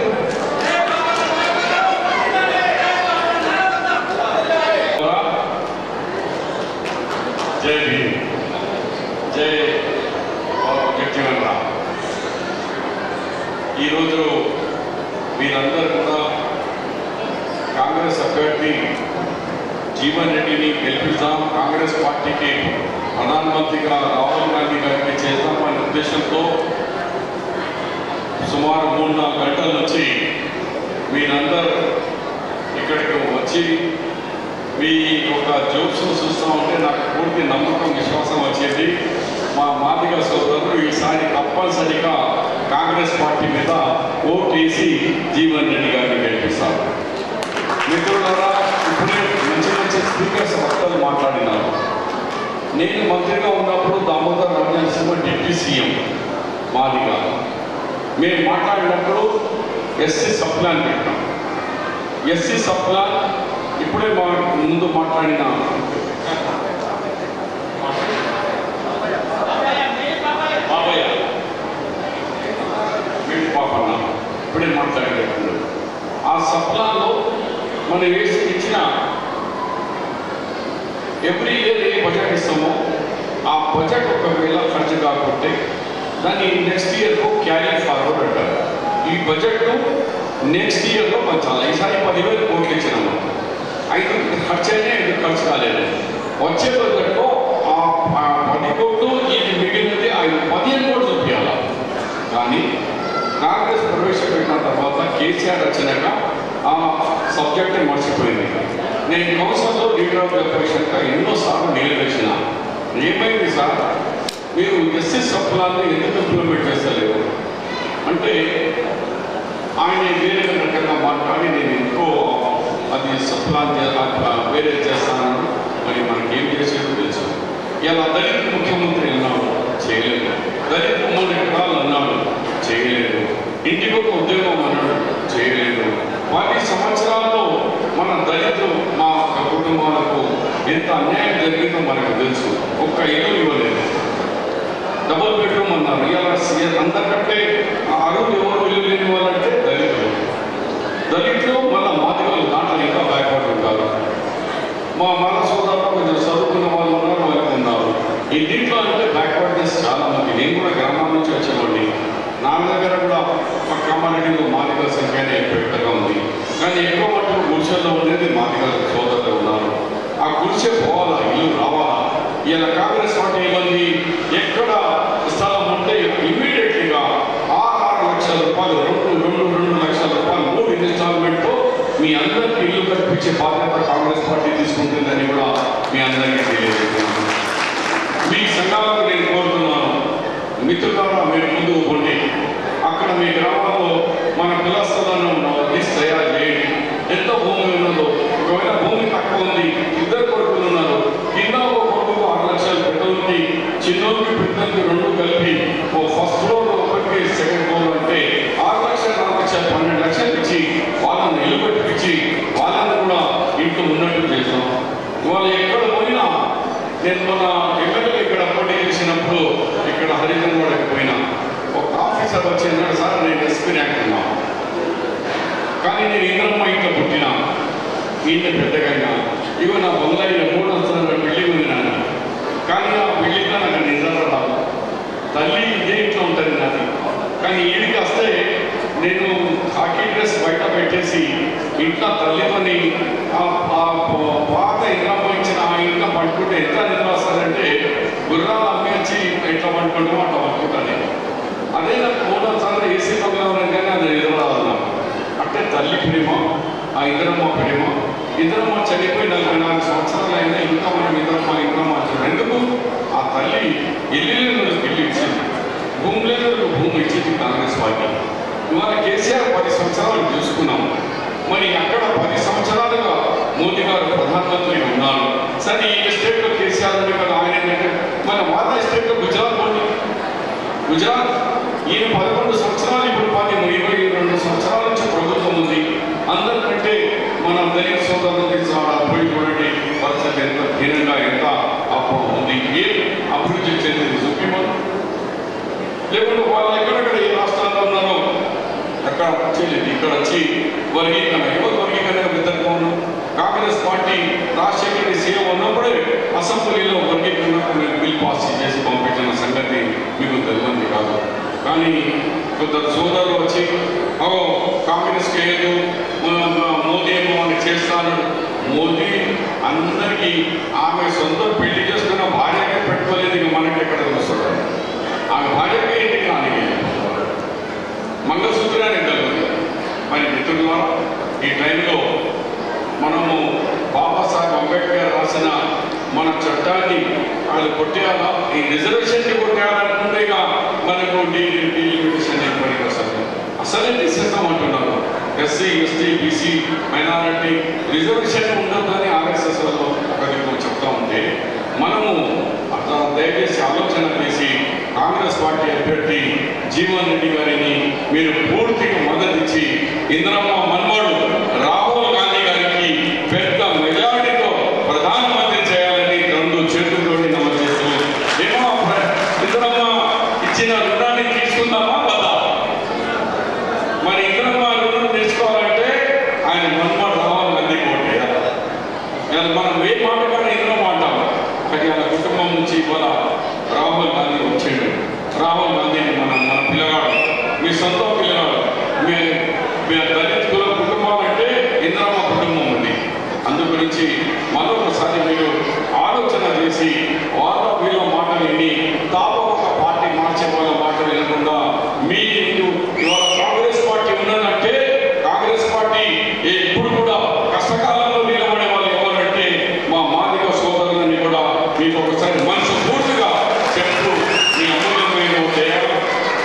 జై భీమ్, జై జగజీవన్ రామ్. ఈరోజు మీరందరూ కూడా కాంగ్రెస్ అభ్యర్థి జీవన్ రెడ్డిని గెలిపిద్దాం, కాంగ్రెస్ పార్టీకి ప్రధానమంత్రిగా రాహుల్ గాంధీ గారికి చేద్దామనే ఉద్దేశంతో సుమారు మూడు నాలుగు గంటల నుంచి మీరందరూ ఇక్కడికి వచ్చి మీ ఒక జోక్స్ చూస్తూ ఉంటే నాకు పూర్తి నమ్మకం, విశ్వాసం వచ్చింది. మా మాదిగ సోదరులు ఈసారి తప్పనిసరిగా కాంగ్రెస్ పార్టీ మీద ఓటేసి జీవన్ రెడ్డి గారిని గెలిపిస్తారు. మిత్రులారా, ఇప్పుడే మంచి మంచి స్పీకర్స్ వక్తలు మాట్లాడినారు. నేను మంత్రిగా ఉన్నప్పుడు దామోదర్ రాజనరసింహ డిప్యూటీ సీఎం మాదిగ. మేము మాట్లాడినప్పుడు ఎస్సీ సప్లాన్ పెట్టాం. ఎస్సీ సప్లాన్ ఇప్పుడే మా ముందు మాట్లాడిన బాబయ్య వీటి పాపన్న ఇప్పుడే మాట్లాడేటప్పుడు ఆ సప్లాన్లో మనం వేసి ఇచ్చిన ఎవ్రీ ఇయర్ ఏ బడ్జెట్ ఇస్తామో ఆ బడ్జెట్ ఒకవేళ ఖర్చు కాకపోతే దాన్ని నెక్స్ట్ ఇయర్కు క్యారీ ఫార్వర్డ్ అంటారు. ఈ బడ్జెట్ను నెక్స్ట్ ఇయర్లో పంచాలి. ఈసారి పదివేలు కోట్లు ఇచ్చినాము, ఐదు ఖర్చు అయినా ఎందుకు ఖర్చు కాలేదు. వచ్చే బడ్జెట్లో ఆ పది కోట్లు ఇది మిగిలినది ఐదు పదిహేను కోట్లు చూపించాలి. కానీ కాంగ్రెస్ ప్రవేశపెట్టిన తర్వాత కేసీఆర్ వచ్చినాక ఆ సబ్జెక్టే మర్చిపోయింది. నేను కౌన్సిల్లో లీడర్ ఆఫ్ అపోజిషన్గా ఎన్నోసార్లు నిలవేసిన ఏమైంది సార్, మీరు ఎస్సీ సప్లాన్ని ఎందుకు ఇంప్లిమెంట్ చేస్తలేరు అంటే ఆయన వేరే రకంగా మాట్లాడి నేను ఇంకో అది సప్లాన్ వేరే చేస్తాను. మరి మనకి ఏం చేసేది తెలుసు. ఇలా దళిత ముఖ్యమంత్రి అన్నాడు, చేయలేదు. దళిత మూడు ఎకరాలు అన్నాడు, చేయలేదు. ఇంటికి ఒక ఉద్యోగం అన్నాడు చేయలేదు. పది సంవత్సరాల్లో మన దళితులు మా యొక్క కుటుంబాలకు ఎంత అన్యాయం జరిగిందో మనకు తెలుసు. ఒక్క ఇల్లు ఇవ్వలేదు. డబుల్ బెడ్రూమ్ అన్నారు. ఇలా అందరికంటే అరువులు ఎవరు ఇల్లు లేని వాళ్ళంటే దళితులు. దళితులు మళ్ళీ మాదిగలు దాంట్లో ఇంకా బ్యాక్వర్డ్ ఉంటారు. మా మన సోదరులు కొంచెం చదువుకున్న వాళ్ళు ఉన్నారు, వాళ్ళు ఉన్నారు. ఈ దీంట్లో అంటే బ్యాక్వర్డ్నెస్ చాలా మంది. నేను కూడా గ్రామాల నుంచి వచ్చేవాడిని. నా దగ్గర కూడా మా కామారెడ్డిలో మాదిగల సంఖ్య పెద్దగా ఉంది. కానీ ఎక్కువ మటుకు గుడిసెల్లో ఉండేది మాదిగల సోదరులు ఉన్నారు. ఆ గుడిసె పోవాలా, ఇల్లు రావాలా. ఇలా కాంగ్రెస్ పార్టీ ఇబ్బంది ఎక్కడ స్థలం ఉంటే ఇమ్మీడియట్లీగా ఆరు ఆరు లక్షల రూపాయలు రెండు రెండు రెండు లక్షల రూపాయలు మూడు ఇన్స్టాల్మెంట్తో మీ అందరికీ ఇల్లు కల్పించే బాధ్యత కాంగ్రెస్ పార్టీ తీసుకుంటుందని కూడా మీ అందరికీ తెలియజేస్తున్నాను. మీ సంఘాలకు నేను కోరుతున్నాను, మిత్రులారా మీరు ముందుకు పోండి. అక్కడ మీ గ్రామాల్లో మన కులస్తులను లిస్ట్ తయారు చేయండి. ఎంత భూమి ఉన్నదో, ఒకవేళ భూమి తక్కువ ఉంది, ఇద్దరు కొడుకులు ఉన్నారు, కింద ఒక కొడుకు ఆరు లక్షలు పెద్దోళ్ళకి, చిన్నోళ్ళకి పెద్దోళ్ళకి రెండు కలిపి ఓ ఫస్ట్ ఫ్లోర్ ఒకరికి సెకండ్ ఫ్లోర్ అంటే ఆరు లక్షలు నాలుగు లక్షలు పన్నెండు లక్షలు ఇచ్చి వాళ్ళని ఇల్లు కట్టించి వాళ్ళని కూడా ఇంట్లో ఉన్నట్టు చేస్తాం. వాళ్ళు ఎక్కడ పోయినా, నేను మన ఎమ్మెల్యే ఇక్కడ పోటీ చేసినప్పుడు ఇక్కడ హరిజన్వాడకి పోయినా ఒక ఆఫీసర్ వచ్చిందంటే సార్ నేను ఎస్పీ ర్యాంక్ ఉన్నా, కానీ నేను ఇంద్రమ్మ ఇంట్లో పుట్టినా, ఇంట్లో పెద్దగా ఇగో నా బంగాళీ మూడు వస్తున్న బిల్డింగ్ ఉంది నాన్న, కానీ ఆ బిల్డింగ్లో నాకు నిద్ర రాదు. తల్లి ఇదే ఇంట్లో ఉంటుంది నాది. కానీ ఈడికి వస్తే నేను కాకి డ్రెస్ బయట పెట్టేసి ఇంట్లో తల్లితోని పాత ఇంట్లో ఇచ్చిన ఆ ఇంట్లో పట్టుకుంటే ఎంత నిద్ర వస్తుందంటే గుర్రాలు అమ్మి వచ్చి ఎట్లా పట్టుకుంటామో అట్లా పట్టుకుంటాను. అదే నాకు మూడోసార్లు ఏసీ పగలవరం కానీ అది నిద్ర రాదు నాకు. అంటే తల్లి ప్రేమ, ఆ ఇంద్రమ్మ ప్రేమ. ఇంద్రమ్మ చనిపోయి నలభై నాలుగు సంవత్సరాలు అయినా ఇంకా మనం ఇంద్రమ్మ ఇంద్రమ్మ అంటారు. ఎందుకు? ఆ తల్లి ఇల్లు లేని ఇల్లు ఇచ్చింది, భూమి లేని భూమి ఇచ్చింది కాంగ్రెస్ పార్టీ. ఇవాళ కేసీఆర్ పది సంవత్సరాలు చూసుకున్నాము. మరి అక్కడ పది సంవత్సరాలుగా మోదీ గారు ప్రధానమంత్రి ఉన్నారు. సరే ఈ స్టేట్లో కేసీఆర్ ఉంది కదా, ఆయన ఏంటంటే మన వాళ్ళ స్టేట్లో గుజరాత్ ఉంది. గుజరాత్ ఈయన పదకొండు సంవత్సరాలు ఇప్పుడు పార్టీ ఇరవై రెండు సంవత్సరాల నుంచి ప్రభుత్వం ఉంది. అందరికంటే మన దళిత సోదరులకి పోయి చూడండి పరిస్థితి ఎంత హీనంగా ఎంత అప్పుడు ఉంది. ఏ అభివృద్ధి చెందింది సుప్రీంకోర్టు లేకుంటే వాళ్ళు ఎక్కడెక్కడ ఏ రాష్ట్రాల్లో ఉన్నారో అక్కడ చేయలేదు. ఇక్కడ వచ్చి వర్గీకరణ, ఎవరు వర్గీకరణ విధంగా ఉన్నాం. కాంగ్రెస్ పార్టీ రాజశేఖర సీఎం ఉన్నప్పుడే అసెంబ్లీలో వర్గీకరణకు బిల్ పాస్ చేసి పంపించిన సంగతి మీకు తెలియదు కాదు. కానీ కొందరు సోదరులు వచ్చి ఓ కాంగ్రెస్కి లేదు, మోదీ ఏమో అని చేస్తాను. మోదీ అందరికీ ఆమె సొంత పెళ్లి చేసుకున్న భార్యకే పెట్టుకోలేదు. ఇక మనకి ఎక్కడ తెలుస్తుంది? ఆమె భార్యకే ఏంటి కానీ మంగళసూత్రాన్ని తెలియదు. మరి మిత్రుల ఈ టైంలో మనము బాబాసాహెబ్ అంబేద్కర్ రాసిన మన చట్టాన్ని వాళ్ళు కొట్టేయాలా, ఈ రిజర్వేషన్ని కొట్టేయాలనుకుంటే ఇక మనకు డీలిమిటేషన్ ఏర్పడింది. అసలు అసలే తీసేస్తాం అంటున్నారు. SC ST BC minority reservation ఉండొద్దని ఆర్ఎస్ఎస్ వాళ్ళు ఒకరికి చెప్తా ఉంటే మనము దయచేసి ఆలోచన చేసి కాంగ్రెస్ పార్టీ అభ్యర్థి జీవన్ రెడ్డి గారిని మీరు పూర్తిగా మద్దతిచ్చి ఇంద్రమ్మ మన్మోడు రాహుల్ గాంధీ గారికి పెద్ద మెజారిటీతో ప్రధానమంత్రి చేయాలని రెండు చేతుల్లోని నమోదు చేస్తూ ఏమో ఇంద్రమ్మ ఇచ్చిన రుణాన్ని తీసుకుందామా వద్దా? మరి ఇంద్రమ్మ రుణం తీసుకోవాలంటే ఆయన మన్మోడు రాహుల్ గాంధీ ఓటేయాలి. మనం ఏ మాట కానీ ఇంద్రమ్మ అంటాం. అది వాళ్ళ కుటుంబం నుంచి ఇవాళ రాహుల్ గాంధీ వచ్చాడు. రాహుల్ గాంధీని మన మన పిల్లగాడు, మీ సొంత పిల్లగాడు. మీ మీ దళిత కుల కుటుంబం అంటే ఇంద్రమ్మ కుటుంబం ఉంది. అందు గురించి మరొకసారి మీరు ఆలోచన చేసి వాళ్ళ వీళ్ళ మాటలు విని తాపక పార్టీ మార్చే వాళ్ళ మాటలు వినకుండా మీ ఇవాళ కాంగ్రెస్ పార్టీ ఉన్నదంటే కాంగ్రెస్ పార్టీ ఎప్పుడు కూడా కష్టకాలంలో నిలబడే వాళ్ళు ఎవరంటే మా మాదిక సోదరులని కూడా మీకు ఒకసారి మనసు పూర్తిగా చెప్తూ మీ అమూల్యమైన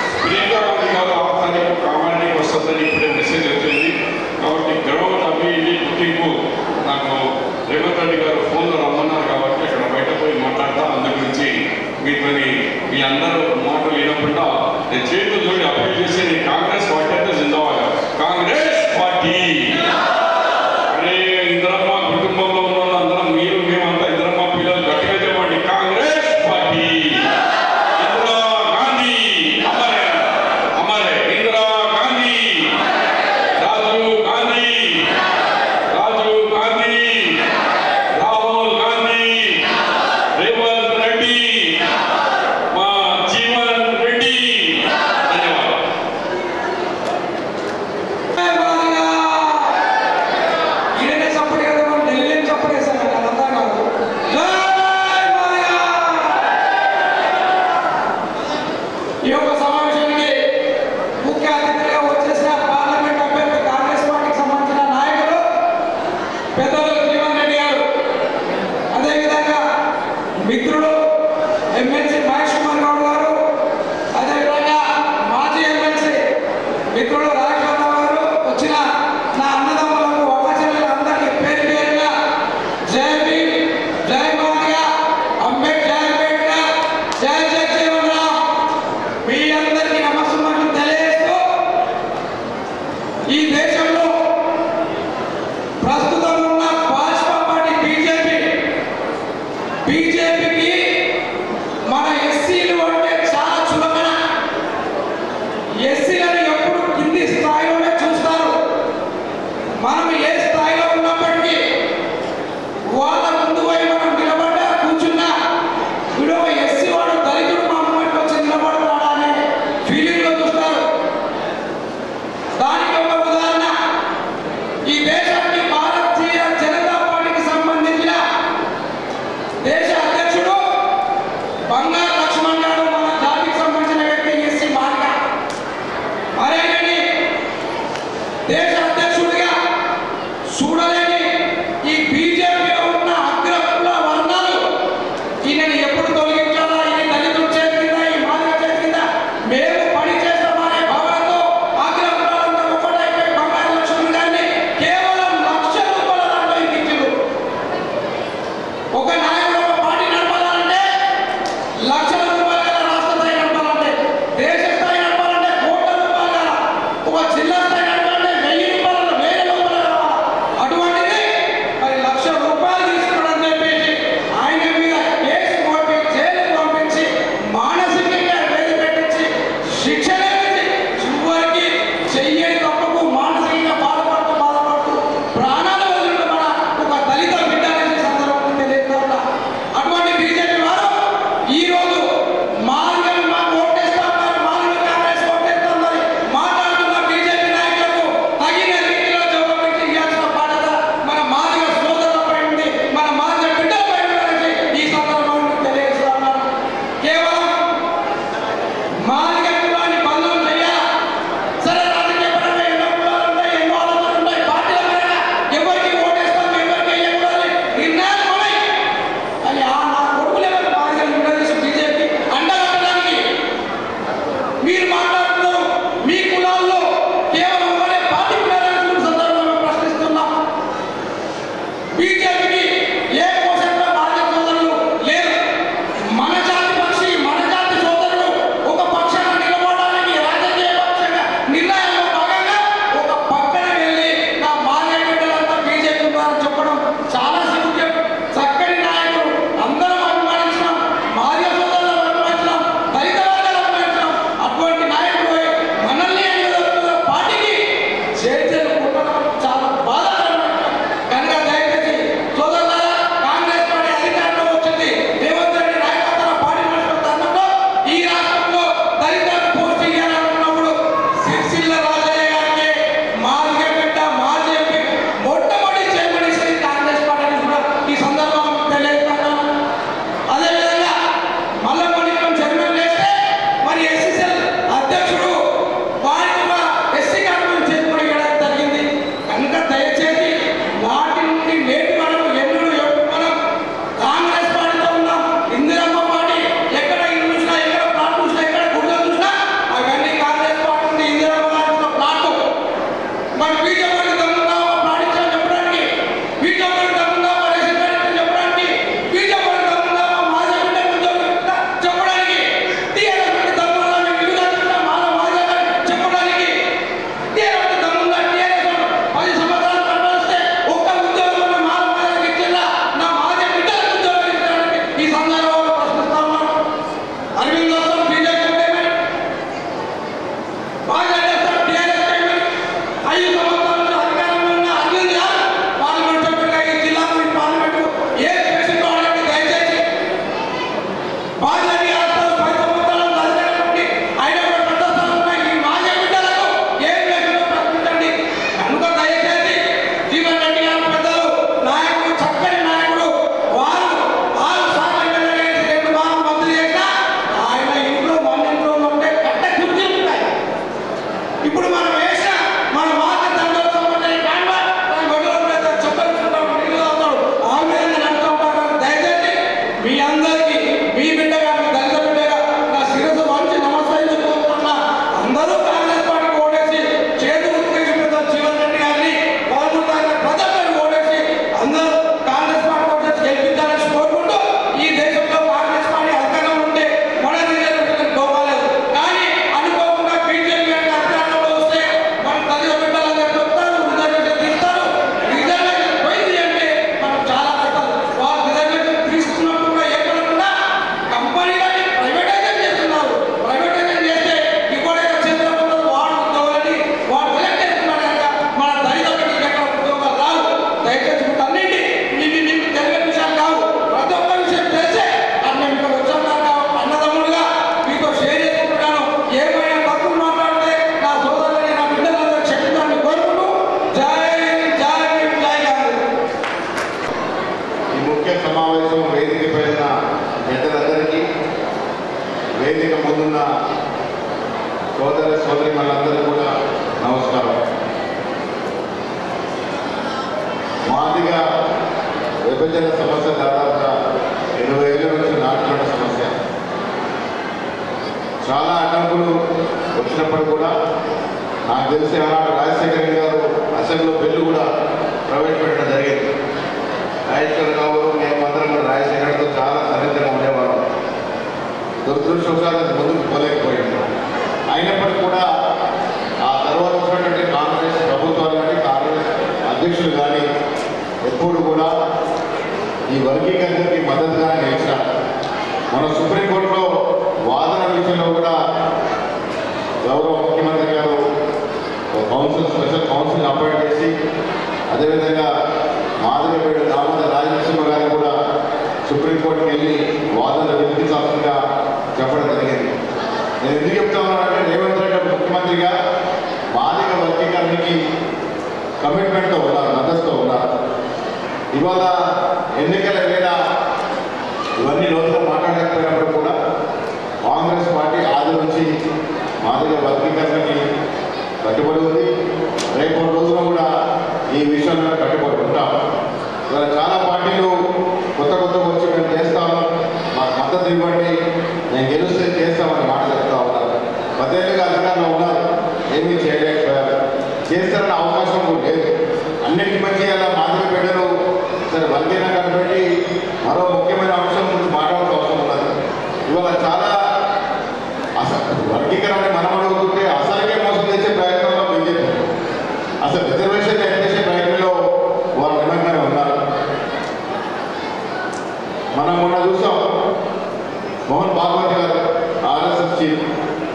మిత్రులు రాజేశ్వరరావు గారు వచ్చిన నా అన్నదమ్ములకు ఒకచెల్లెలందరికీ పేరు పేరుగా జై భీమ్, జై మాదిగా, అంబేద్కర్, అంబేద్కర్, జై జగజీవన్ రామ్. మీ అందరికీ నమస్కారం తెలియజేస్తూ ఈ దేశంలో ప్రస్తుతం ఉన్న భాజపా పార్టీ బీజేపీ బీజేపీకి మన ఎస్సీలు అంటే చాలా చులకన. ఎస్సీలను ఎప్పుడు కింది స్థాయిలోనే చూస్తారు. మనం ఏ స్థాయిలో ఉన్నప్పటికీ వాళ్ళ ముందు పోయి మనం నిలబడ్డా కూర్చున్నా వీడు ఒక ఎస్సీ వాడు దళితుడు మా అమ్మకి వచ్చి నిలబడతాడా అనే ఫీలింగ్లో చూస్తారు. దానికి ఒక ఉదాహరణ, ఈ దేశానికి భారతీయ జనతా పార్టీకి సంబంధించిన దేశ అధ్యక్షుడు బంగారు లక్ష్మణ్ గారు మన జాతికి సంబంధించిన వ్యక్తి, ఎస్సీ మాదిగ. మరేనని దేశ అధ్యక్షుడిగా
సోదరి సోదరి మనందరికీ కూడా నమస్కారం. మాదిగా విభజన సమస్య దాదాపుగా ఇరవై ఏళ్ళ నుంచి నాటుకున్న సమస్య. చాలా అడ్డంకులు వచ్చినప్పుడు కూడా నాకు తెలిసి ఆనాడు రాజశేఖర గారు అసెంబ్లీలో బిల్లు కూడా ప్రవేశపెట్టడం జరిగింది. రాజశేఖర్ గారు మేమందరం కూడా రాజశేఖర్తో చాలా సన్నిహితంగా ఉండేవాళ్ళం. దురదృష్టవశాలు ముందుకు పోలేకపోయింది. అయినప్పటికీ కూడా ఆ తర్వాత వచ్చినటువంటి కాంగ్రెస్ ప్రభుత్వాలు కానీ కాంగ్రెస్ అధ్యక్షులు కానీ ఎప్పుడు కూడా ఈ వర్గీకరణకి మద్దతుగానే నిలిచారు. మన సుప్రీంకోర్టులో వాదన విషయంలో కూడా గౌరవ ముఖ్యమంత్రి గారు కౌన్సిల్ స్పెషల్ కౌన్సిల్ అపాయింట్ చేసి అదేవిధంగా మాధవపేట దామోదర రాజనరసింహ గారిని కూడా సుప్రీంకోర్టుకి వెళ్ళి వాదన వినిపించాల్సిందిగా చెప్పడం జరిగింది. నేను ఎందుకు చెప్తా ఉన్నానంటే రేవంత్ రెడ్డి ముఖ్యమంత్రిగా మాదిగ వర్గీకరణకి కమిట్మెంట్తో ఉన్నారు, మద్దతుతో ఉన్నారు. ఇవాళ ఎన్నికల వేళ ఇవన్నీ రోజులు మాట్లాడలేకపోయినప్పుడు కూడా కాంగ్రెస్ పార్టీ ఆది నుంచి మాదిగ వర్గీకరణకి కట్టుబడి ఉంది. రేపు రోజున కూడా ఈ విషయంలో కట్టుబడి ఉంటాం. ఇవాళ చాలా పార్టీలు కొత్త కొత్త వచ్చి మేము చేస్తాము, మాకు మద్దతు ఇవ్వండి, నేను గెలిస్తే చేస్తామని మాట చెప్తా ఉన్నారు. పదేళ్ళుగా అధికారంలో ఉన్నారు, ఏమీ చేయలేకపోయారు. చేస్తారన్న అవకాశం కూడా లేదు. అన్నింటి మంచి అలా మాదిరి బిడ్డలు సరే వర్గీకరణ కనిపెట్టి మరో ముఖ్యమైన అంశం గురించి మాట్లాడాల్సిన అవసరం ఉన్నది. ఇవాళ చాలా అసలు వర్గీకరణ మనం అడుగుతుంటే అసలుకే మోసం చేసే ప్రయత్నంలో బీజేపీ అసలు రిజర్వేషన్ చేసే ప్రయత్నంలో వారు నిమగ్నమై ఉన్నారు. మనం మొన్న చూసాం మోహన్ భాగవత్ గారు ఆర్ఎస్ఎస్ చీఫ్.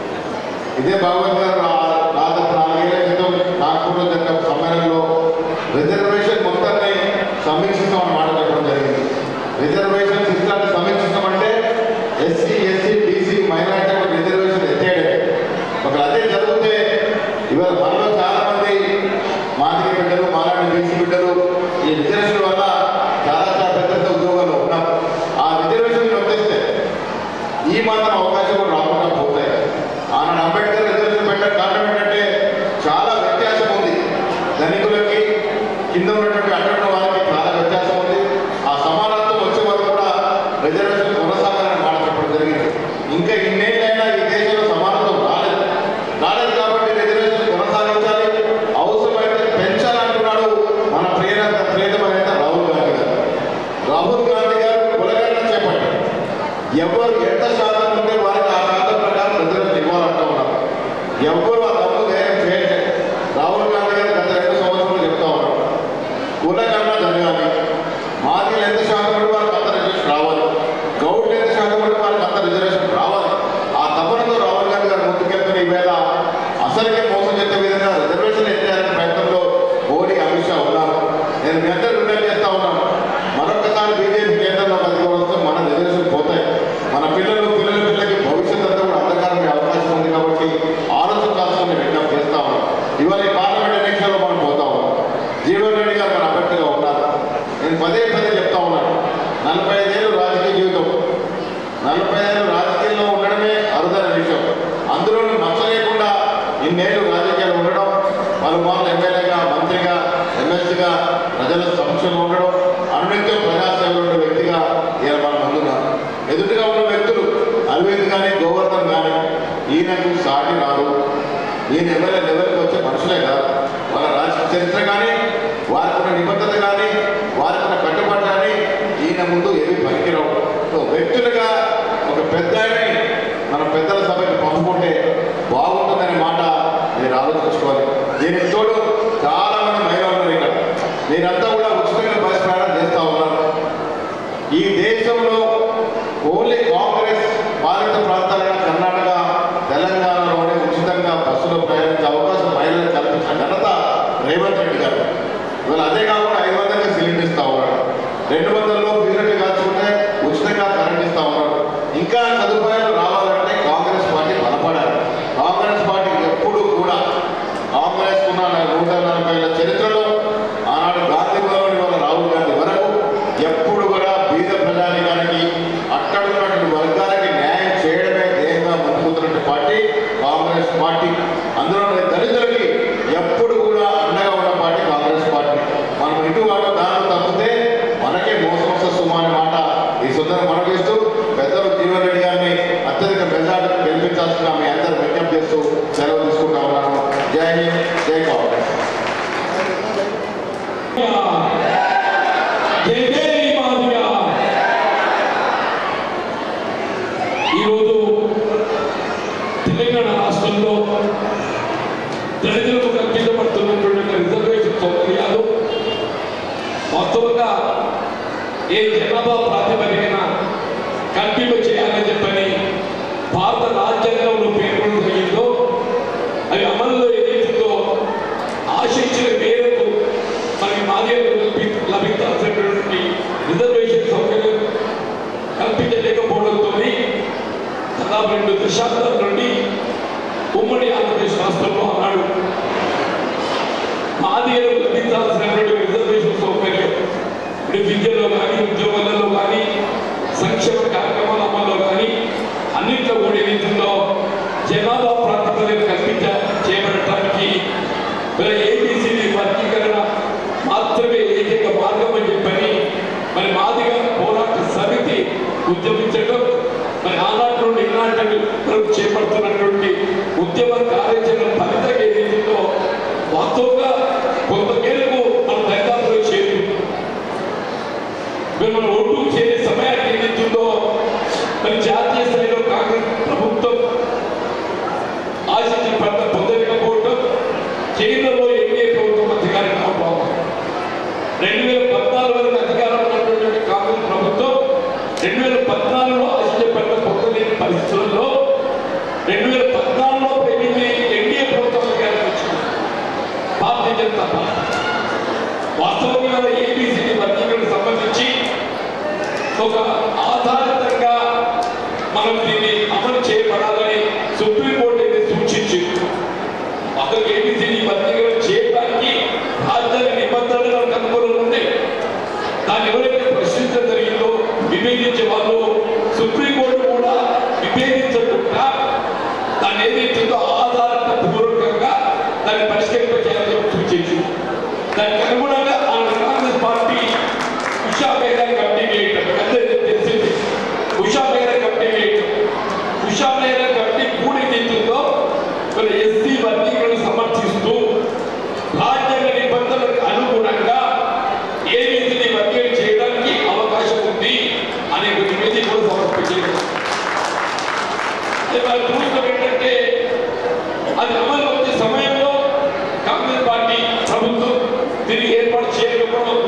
ఇదే భాగవత్ గారు దాదాపు నాలుగేళ్ల క్రితం నాగ్పూర్లో జరిగిన సమ్మేళనంలో రిజర్వేషన్ మొత్తాన్ని సమీక్షిస్తామని మాట చెప్పడం జరిగింది. రిజర్వేషన్ సిస్టాన్ని సమీక్షిస్తామంటే SC SC BC minority reservation ఎత్తేయడే. ఒక అదే జరిగితే ఇవాళ మనలో చాలా మంది మాదిరి బిడ్డలు మాలాంటి బీసీ బిడ్డలు ఈ రిజర్వేషన్ వల్ల చాలా చాలా పెద్ద పెద్ద ఉద్యోగాలు ఉన్నాం. ఆ రిజర్వేషన్ వచ్చేస్తే ఈ మాత్రం అవకాశం కూడా రాకుండా పోతాయి. ఆనాడు అంబేద్కర్ రిజర్వేషన్ పెట్టడం కారణం ఏంటంటే చాలా వ్యత్యాసం ఉంది. ధనికులకి కింద ఉన్నటువంటి అడ్డున్న వారికి చాలా వ్యత్యాసం ఉంది. ఆ సమానత్వం వచ్చే వరకు కూడా రిజర్వేషన్ కొనసాగాలని మాట చెప్పడం జరిగింది. ఇంకా ఇన్నేళ్ళైనా ఈ దేశంలో సమానత్వం రాలేదు రాలేదు కాబట్టి రిజర్వేషన్ కొనసాగించాలి, అవసరమైతే పెంచాలంటున్నాడు మన ప్రియ ప్రియతమైన రాహుల్ గాంధీ గారు. రాహుల్ గాంధీ గారు కులగణన చేపట్టారు. ఎవరు ఎంత శాతం ఉంటే వారికి ఆ శాతం ప్రకారం రిజర్వేషన్ ఇవ్వాలంటూ ఉన్నారు. ఎవరు ఆ తప్పు ధైర్యం చేయలేదు. రాహుల్ గాంధీ గారు గత రెండు సంవత్సరాలు చెప్తా ఉన్నారు కులగణన జరగాలి, మాదిలు ఎంత శాతం ఉంటే వారికి అంత రిజర్వేషన్ రావాలి, గౌడ్లు ఎంత శాతం ఉంటే వారికి అంత రిజర్వేషన్ రావాలి. ఆ తపనతో రాహుల్ గాంధీ గారు ముందుకెళ్తున్న ఈవేళ అసలుకే మోసం చేసే విధంగా రిజర్వేషన్ ఎత్తారనే ప్రయత్నంలో మోడీ అమిత్ షా ఉన్నారు. నేను మీ అందరూ రిటైల్ చేస్తా ఉన్నాను, మరొకసారి బీజేపీ కేంద్రంలో అధికారం వస్తే మన రిజర్వేషన్ పోతాయి. మన పిల్లలు పిల్లల పిల్లలకి భవిష్యత్ అంతా కూడా అంధకారం అవకాశం ఉంది కాబట్టి ఆలోచించాల్సిన విజ్ఞప్తి చేస్తా ఉన్నాం. ఇవాళ ఈ పార్లమెంట్ ఎన్నికల్లో మనం పోతా ఉన్నాం. జీవన్ రెడ్డి గారు మన అభ్యర్థిగా ఉన్నారు. నేను పదే పదే చెప్తా ఉన్నాను, నలభై ఐదేళ్ళు రాజకీయ జీవితం, నలభై ఐదు రాజకీయాల్లో ఉండడమే అరుదైన విషయం. అందులో మచ్చ లేకుండా ఇన్నేళ్ళు రాజకీయాలు ఉండడం, పలుమార్లు ఎమ్మెల్యేగా మంత్రిగా ఎమ్మెల్సీగా ప్రజల సమక్షంలో ఉండడం, అనునిత్యం ప్రజాసేవలు ఉండే వ్యక్తిగా ఈయన మన ముందున్నారు. ఎదుటిగా ఉన్న వ్యక్తులు అరవింద్ కానీ గోవర్ధన్ కానీ ఈయనకు సాటి రాదు. ఈయన ఎమ్మెల్యే లెవెల్కి వచ్చే మనుషులే కాదు. వాళ్ళ రాజకీయ చరిత్ర కానీ వారికి ఉన్న నిబద్ధత కానీ వారికి ఉన్న కట్టుబాటు కానీ ఈయన ముందు ఏమీ పనికిరావు. వ్యక్తులుగా ఒక పెద్ద మన పెద్దల సభకి పంపుకుంటే బాగుంటుందనే మాట మీరు ఆలోచించుకోవాలి. దీనికి తోడు చాలా మంది మహిళలు ఉన్నారు ఇక్కడ. మీరంతా కూడా ఉచితంగా బస్ ప్రయాణం చేస్తూ ఉన్నారు. ఈ దేశంలో ఓన్లీ కాంగ్రెస్ పాలిత ప్రాంతాలైన కర్ణాటక తెలంగాణలోనే ఉచితంగా బస్సులో ప్రయాణించే అవకాశం మహిళలకు కల్పించిన ఘనత రేవంత్ రెడ్డి గారు. ఇవాళ అదే కాకుండా ఐదు వందలకి సిలిండర్ ఇస్తా ఉన్నాడు. రెండు వందలలో పీరియడ్ కాల్చుకుంటే ఉచితంగా కరెంట్ ఇస్తా ఉన్నాడు. ఇంకా సదుపాయాలు రావాలంటే కాంగ్రెస్ పార్టీ బలపడాలి. కాంగ్రెస్ పార్టీ ఎప్పుడు కూడా కాంగ్రెస్ ఉన్న నూట నలభై ఏళ్ళ చరిత్రలో ఆనాడు గాంధీ భవన్ వాళ్ళ రాహుల్ గాంధీ వరకు ఎప్పుడు కూడా బీద ప్రజానికానికి అక్కడున్నటువంటి వర్గాలకి న్యాయం చేయడమే ధ్యేయంగా ముందుకుతున్నటువంటి పార్టీ కాంగ్రెస్ పార్టీ.
పార్టీ. అందులో దళితులకి ఎప్పుడు కూడా అండగా ఉన్న పార్టీ కాంగ్రెస్ పార్టీ. మనం ఇటు వాడు దాంట్లో తప్పితే మనకే మోసం వస్తుంది సుమా అనే మాట ఈ సుందరం మనకిస్తూ పెద్దలు జీవన్ రెడ్డి గారిని అత్యధిక మెజార్టీ గెలిపించాల్సిన మీ అందరూ విజ్ఞప్తి చేస్తూ సెలవు తీసుకుంటా ఉన్నాను. జై హింద్, జై కాంగ్రెస్.
ఈరోజు తెలంగాణ రాష్ట్రంలో దళితులకు కల్పించబడుతున్నటువంటి రిజర్వేషన్ సౌకర్యాలు వాస్తవంగా ఏ జనాభా ప్రాతిపదికన కల్పింప చేయాలని చెప్పని భారత రాజ్యాంగంలో పేర్కొనడం జరిగిందో అవి అమలులో ఏదైతుందో ఆశించిన మేరకు మనకి మాదిరిలో లభించాల్సినటువంటి రిజర్వేషన్ సౌకర్యం కల్పించలేకపోవడంతో దాదాపు రెండు దశాబ్దాల నుండి ఉమ్మడి ఆంధ్రప్రదేశ్ రాష్ట్రంలో ఆనాడు మాదిరిలో లభించాల్సినటువంటి రిజర్వేషన్ సౌకర్యం ఇప్పుడు విద్యలో కానీ ఉద్యోగాలలో కానీ సంక్షేమ కార్యక్రమాల అమల్లో కానీ అన్నింటిలో కూడా ఏదైతుందో జనాభా ప్రాతిపదికన కల్పించ చేయబడటానికి ఏబీసీడీ వర్గీకరణ మాత్రమే ఏకైక మార్గం అని చెప్పని మరి మాదిగా పోరాట సమితి ఉద్యమించడం మరి ఆనాటి నుండి ఈనాటి వరకు చేపడుతున్నటువంటి ఉద్యమ కార్యాచరణ ఫలితంగా ఏదైతుందో వాస్తవంగా కొంత మేరకు మన దళితాలలో చేరి మన ఓటు చేరే సమయానికి ఏదైతుందో మరి జాతీయ స్థాయిలో కాంగ్రెస్ ప్రభుత్వం ఆశించిన పంట పొందలేకపోవడం కేంద్రంలో ఎన్డీఏ ప్రభుత్వం అధికారం రావడం రెండు వేల పద్నాలుగు వరకు అధికారం ఉన్నటువంటి కాంగ్రెస్ ప్రభుత్వం రెండు వేల పద్నాలుగులో ఆశించే పంట పొందలేని పరిస్థితుల్లో రెండు వేల పద్నాలుగులో ఎన్డీఏ ప్రభుత్వం అధికారం వచ్చింది భారతీయ జనతా పార్టీ. వాస్తవంగా ఏబీసీడీ వర్గీకరణకు సంబంధించి ఒక ఆధారితంగా మనం దీన్ని అమలు చేయబడాలని సుప్రీంకోర్టు అయితే సూచించింది. అసలు ఏబీసీడీ వర్గీకరణ చేయడానికి రాజ్యాంగ నిబంధనలు అనుకూలంగా ఉన్నాయి. దాన్ని ఎవరైతే ప్రశ్నించడం జరిగిందో విభేదించే వాళ్ళు సుప్రీంకోర్టు కూడా విభేదించకుండా దాన్ని ఏదైతుందో ఆధారిత పూర్వకంగా దాన్ని పరిష్కరింపజేయాలని సూచించింది. దానికి అనుగుణంగా కాంగ్రెస్ పార్టీ ఉషా మేధా కమిటీ వేయటం అందరికీ తెలిసింది. ఉషా మేధా కమిటీ వేయటం ఉషా మేధా కమిటీ కూడా ఏదైతుందో మరి ఎస్సీ వర్గీకరణ సమర్థిస్తూ రాజ్యాంగ నిబంధనలకు అనుగుణంగా ఏబీసీడీ వర్గీకరణ చేయడానికి అవకాశం ఉంది అనే నివేదిక కూడా సమర్పించారు. వారి దృష్టం ఏంటంటే అది అమలు వచ్చే సమయంలో కాంగ్రెస్ పార్టీ ప్రభుత్వం తిరిగి ఏర్పాటు చేయకపోవడం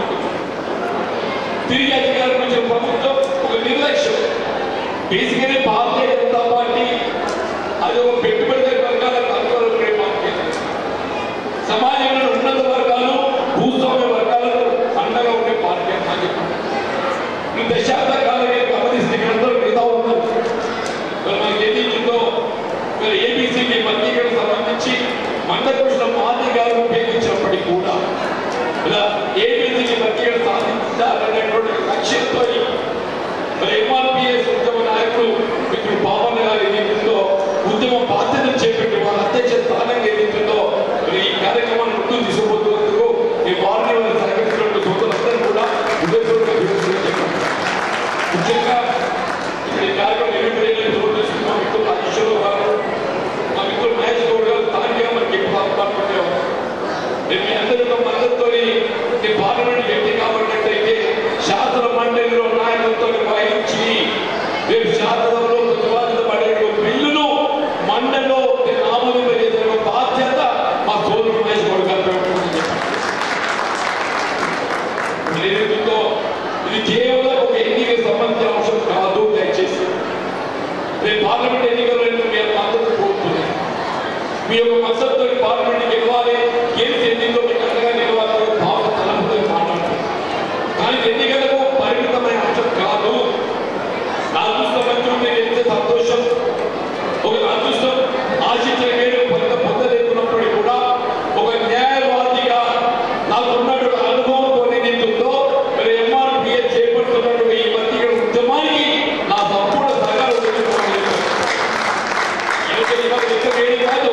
తిరిగి అధికారం వచ్చిన ప్రభుత్వం ఒక నిర్లక్ష్యం. బేసికలీ భారతీయ జనతా పార్టీ అది ఒక పెట్టుబడిదారి వర్గాలకు అనుకూలపడే పార్టీ. సమాజంలో ఉన్నత వర్గాలు భూస్వామ్య వర్గాలకు అండగా ఉండే పార్టీ అని చెప్పారు. ఈ దశాబ్ద కాలంగా గమనిస్తే అందరూ మీద ఉన్నారు. మనకి ఏదైతుందో ఏబీసీడీ వర్గీకరణ సంబంధించి మందకృష్ణ మాది గారు ఉపయోగించినప్పటికీ కూడా ఇలా ఏబీసీడీ వర్గీకరణ సాధించాలనేటువంటి లక్ష్యంతో మరి ఎంఆర్పీఎస్ ఉద్యమ నాయకుడు మిత్రుడు బాబన్న గారు ఏదైతుందో ఉద్యమ బాధ్యతలు చేపట్టి వాళ్ళ అధ్యక్ష స్థానంగా ఏదైతుందో ఈ కార్యక్రమాన్ని ముందుకు తీసుకుపోతున్నందుకు ఈ వారిని వారిని సహకరించినటువంటి సోదరులందరూ కూడా ఉదయపూర్వక అభినందనలు చెప్పారు. ముఖ్యంగా ఈ కార్యక్రమం మా మిత్రులు రాజేశ్వరరావు గారు మా మిత్రులు మహేష్ గౌడ్ గారు స్థానికంగా మనకి ఎక్కువ పాల్పడేవారు. మీ అందరి మద్దతుతో ఈ పార్లమెంట్ వ్యక్తి కాబట్టినట్టయితే శాసన మండలిలో నాయకత్వం వహించి రేపు శాసనంలో ప్రతిపాదిత పడే బిల్లును మండలిలో ఆమోదింపజేసిన బాధ్యత మా సోదరుడు మహేష్ గౌడ్ గారు ఏదైతుందో ఇది కేవలం ఒక ఎన్నికకు సంబంధించిన అంశం కాదు. దయచేసి రేపు పార్లమెంట్ ఎన్నికల్లో మీరు మద్దతు కోరుతున్నాయి. మీ యొక్క మద్దతుతో పార్లమెంట్ గెలవాలి, గెలిచి ఎన్నికల్లో మీకు అండగా నిలవాలి భావన తలంపుతో మాట్లాడుతుంది. కానీ ఎన్నికలకు పరిమితమైన అంశం కాదు. నా అదృష్టం మంత్రులు ఎంత సంతోషం. ఒక అదృష్టం ఆశించిన మేలు పొంద పొందలేకున్నప్పటికీ కూడా ఒక న్యాయవాదిగా నాకున్నటువంటి అనుభవంతో నిందుతో మరి ఎంఆర్పీఎస్ చేపడుతున్నటువంటి ఈ వర్గీకరణ ఉద్యమానికి నా సంపూర్ణ సహకారం ఎవరికి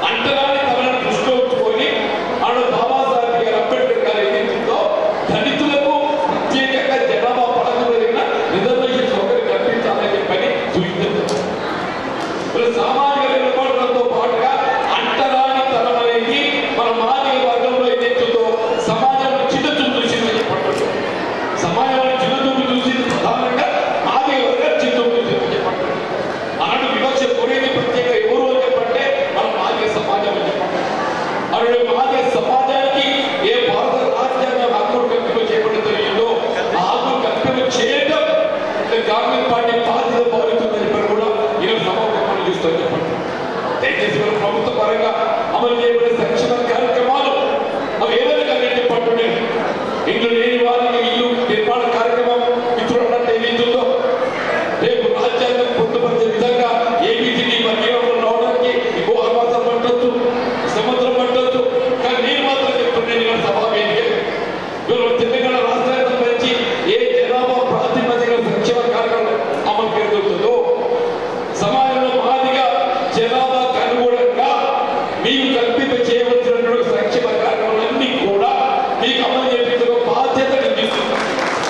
అంటరాని తమను దృష్టిలో ఉంచుకొని ఆడ బాబాసాహెబ్ గారు అంబేద్కర్ గారు ఏదైతుందో దళితులకు ప్రత్యేకంగా జనాభా పడక జరిగిన రిజర్వేషన్ సౌకర్యం కల్పించాలని చెప్పని సూచించారు. సామాజిక వెనుకబడడంతో పాటుగా అంటరాని తరం అనేది మన మాదిగ వర్గంలో ఏదైతుందో సమాజంలో చిన్న చూపు చూసిందని చెప్పండి. సమాజంలో చిన్న చూపు చూసింది ప్రధానంగా మాదిగ వర్గం చిన్న చూపు చూసిందని చెప్పండి. అలాంటి వివక్ష కొనేది ప్రత్యేక ఎవరు అని చెప్పంటే మన మాదిగ సమాజం అని చెప్పండి. అలాంటి మాదిగ సమాజానికి ఏ భారత రాజ్యాంగం హక్కులు కల్పింప చేయబడి జరిగిందో ఆ హక్కులు కల్పింప చేయడం కాంగ్రెస్ పార్టీ బాధ్యత భావిస్తుందని చెప్పని కూడా ఈరోజు సమావేశం చూస్తామని చెప్పండి. దయచేసి మన ప్రభుత్వ పరంగా అమలు చేయబడే సంక్షేమ కార్యక్రమాలు అవి ఏదైనా కానీ చెప్పండి. ఇల్లు లేని వారికి ఇల్లు నిర్మాణ కార్యక్రమం మిత్రులు అన్నట్టు ఏదైతుందో రేపు రాజ్యాంగం పొందుపరిచే విధంగా ఏబిసిడి వర్గీకరణలో రావడానికి ఇంకో ఆరు మాసాలు పట్టొచ్చు, సంవత్సరం పట్టొచ్చు. కానీ నేను మాత్రం చెప్తున్నాను సభా వేదిక తెలంగాణ రాష్ట్రానికి సంబంధించి ఏ జనాభా ప్రాతిపదికన సంక్షేమ కార్యక్రమం అమలు జరుగుతుందో సమాజంలో మాదిగా జనాభాకు అనుగుణంగా మీకు కల్పింప చేయవలసినటువంటి సంక్షేమ కార్యక్రమాలన్నీ కూడా మీకు అమలు చేయించే బాధ్యత నేను తీసుకుంటాను.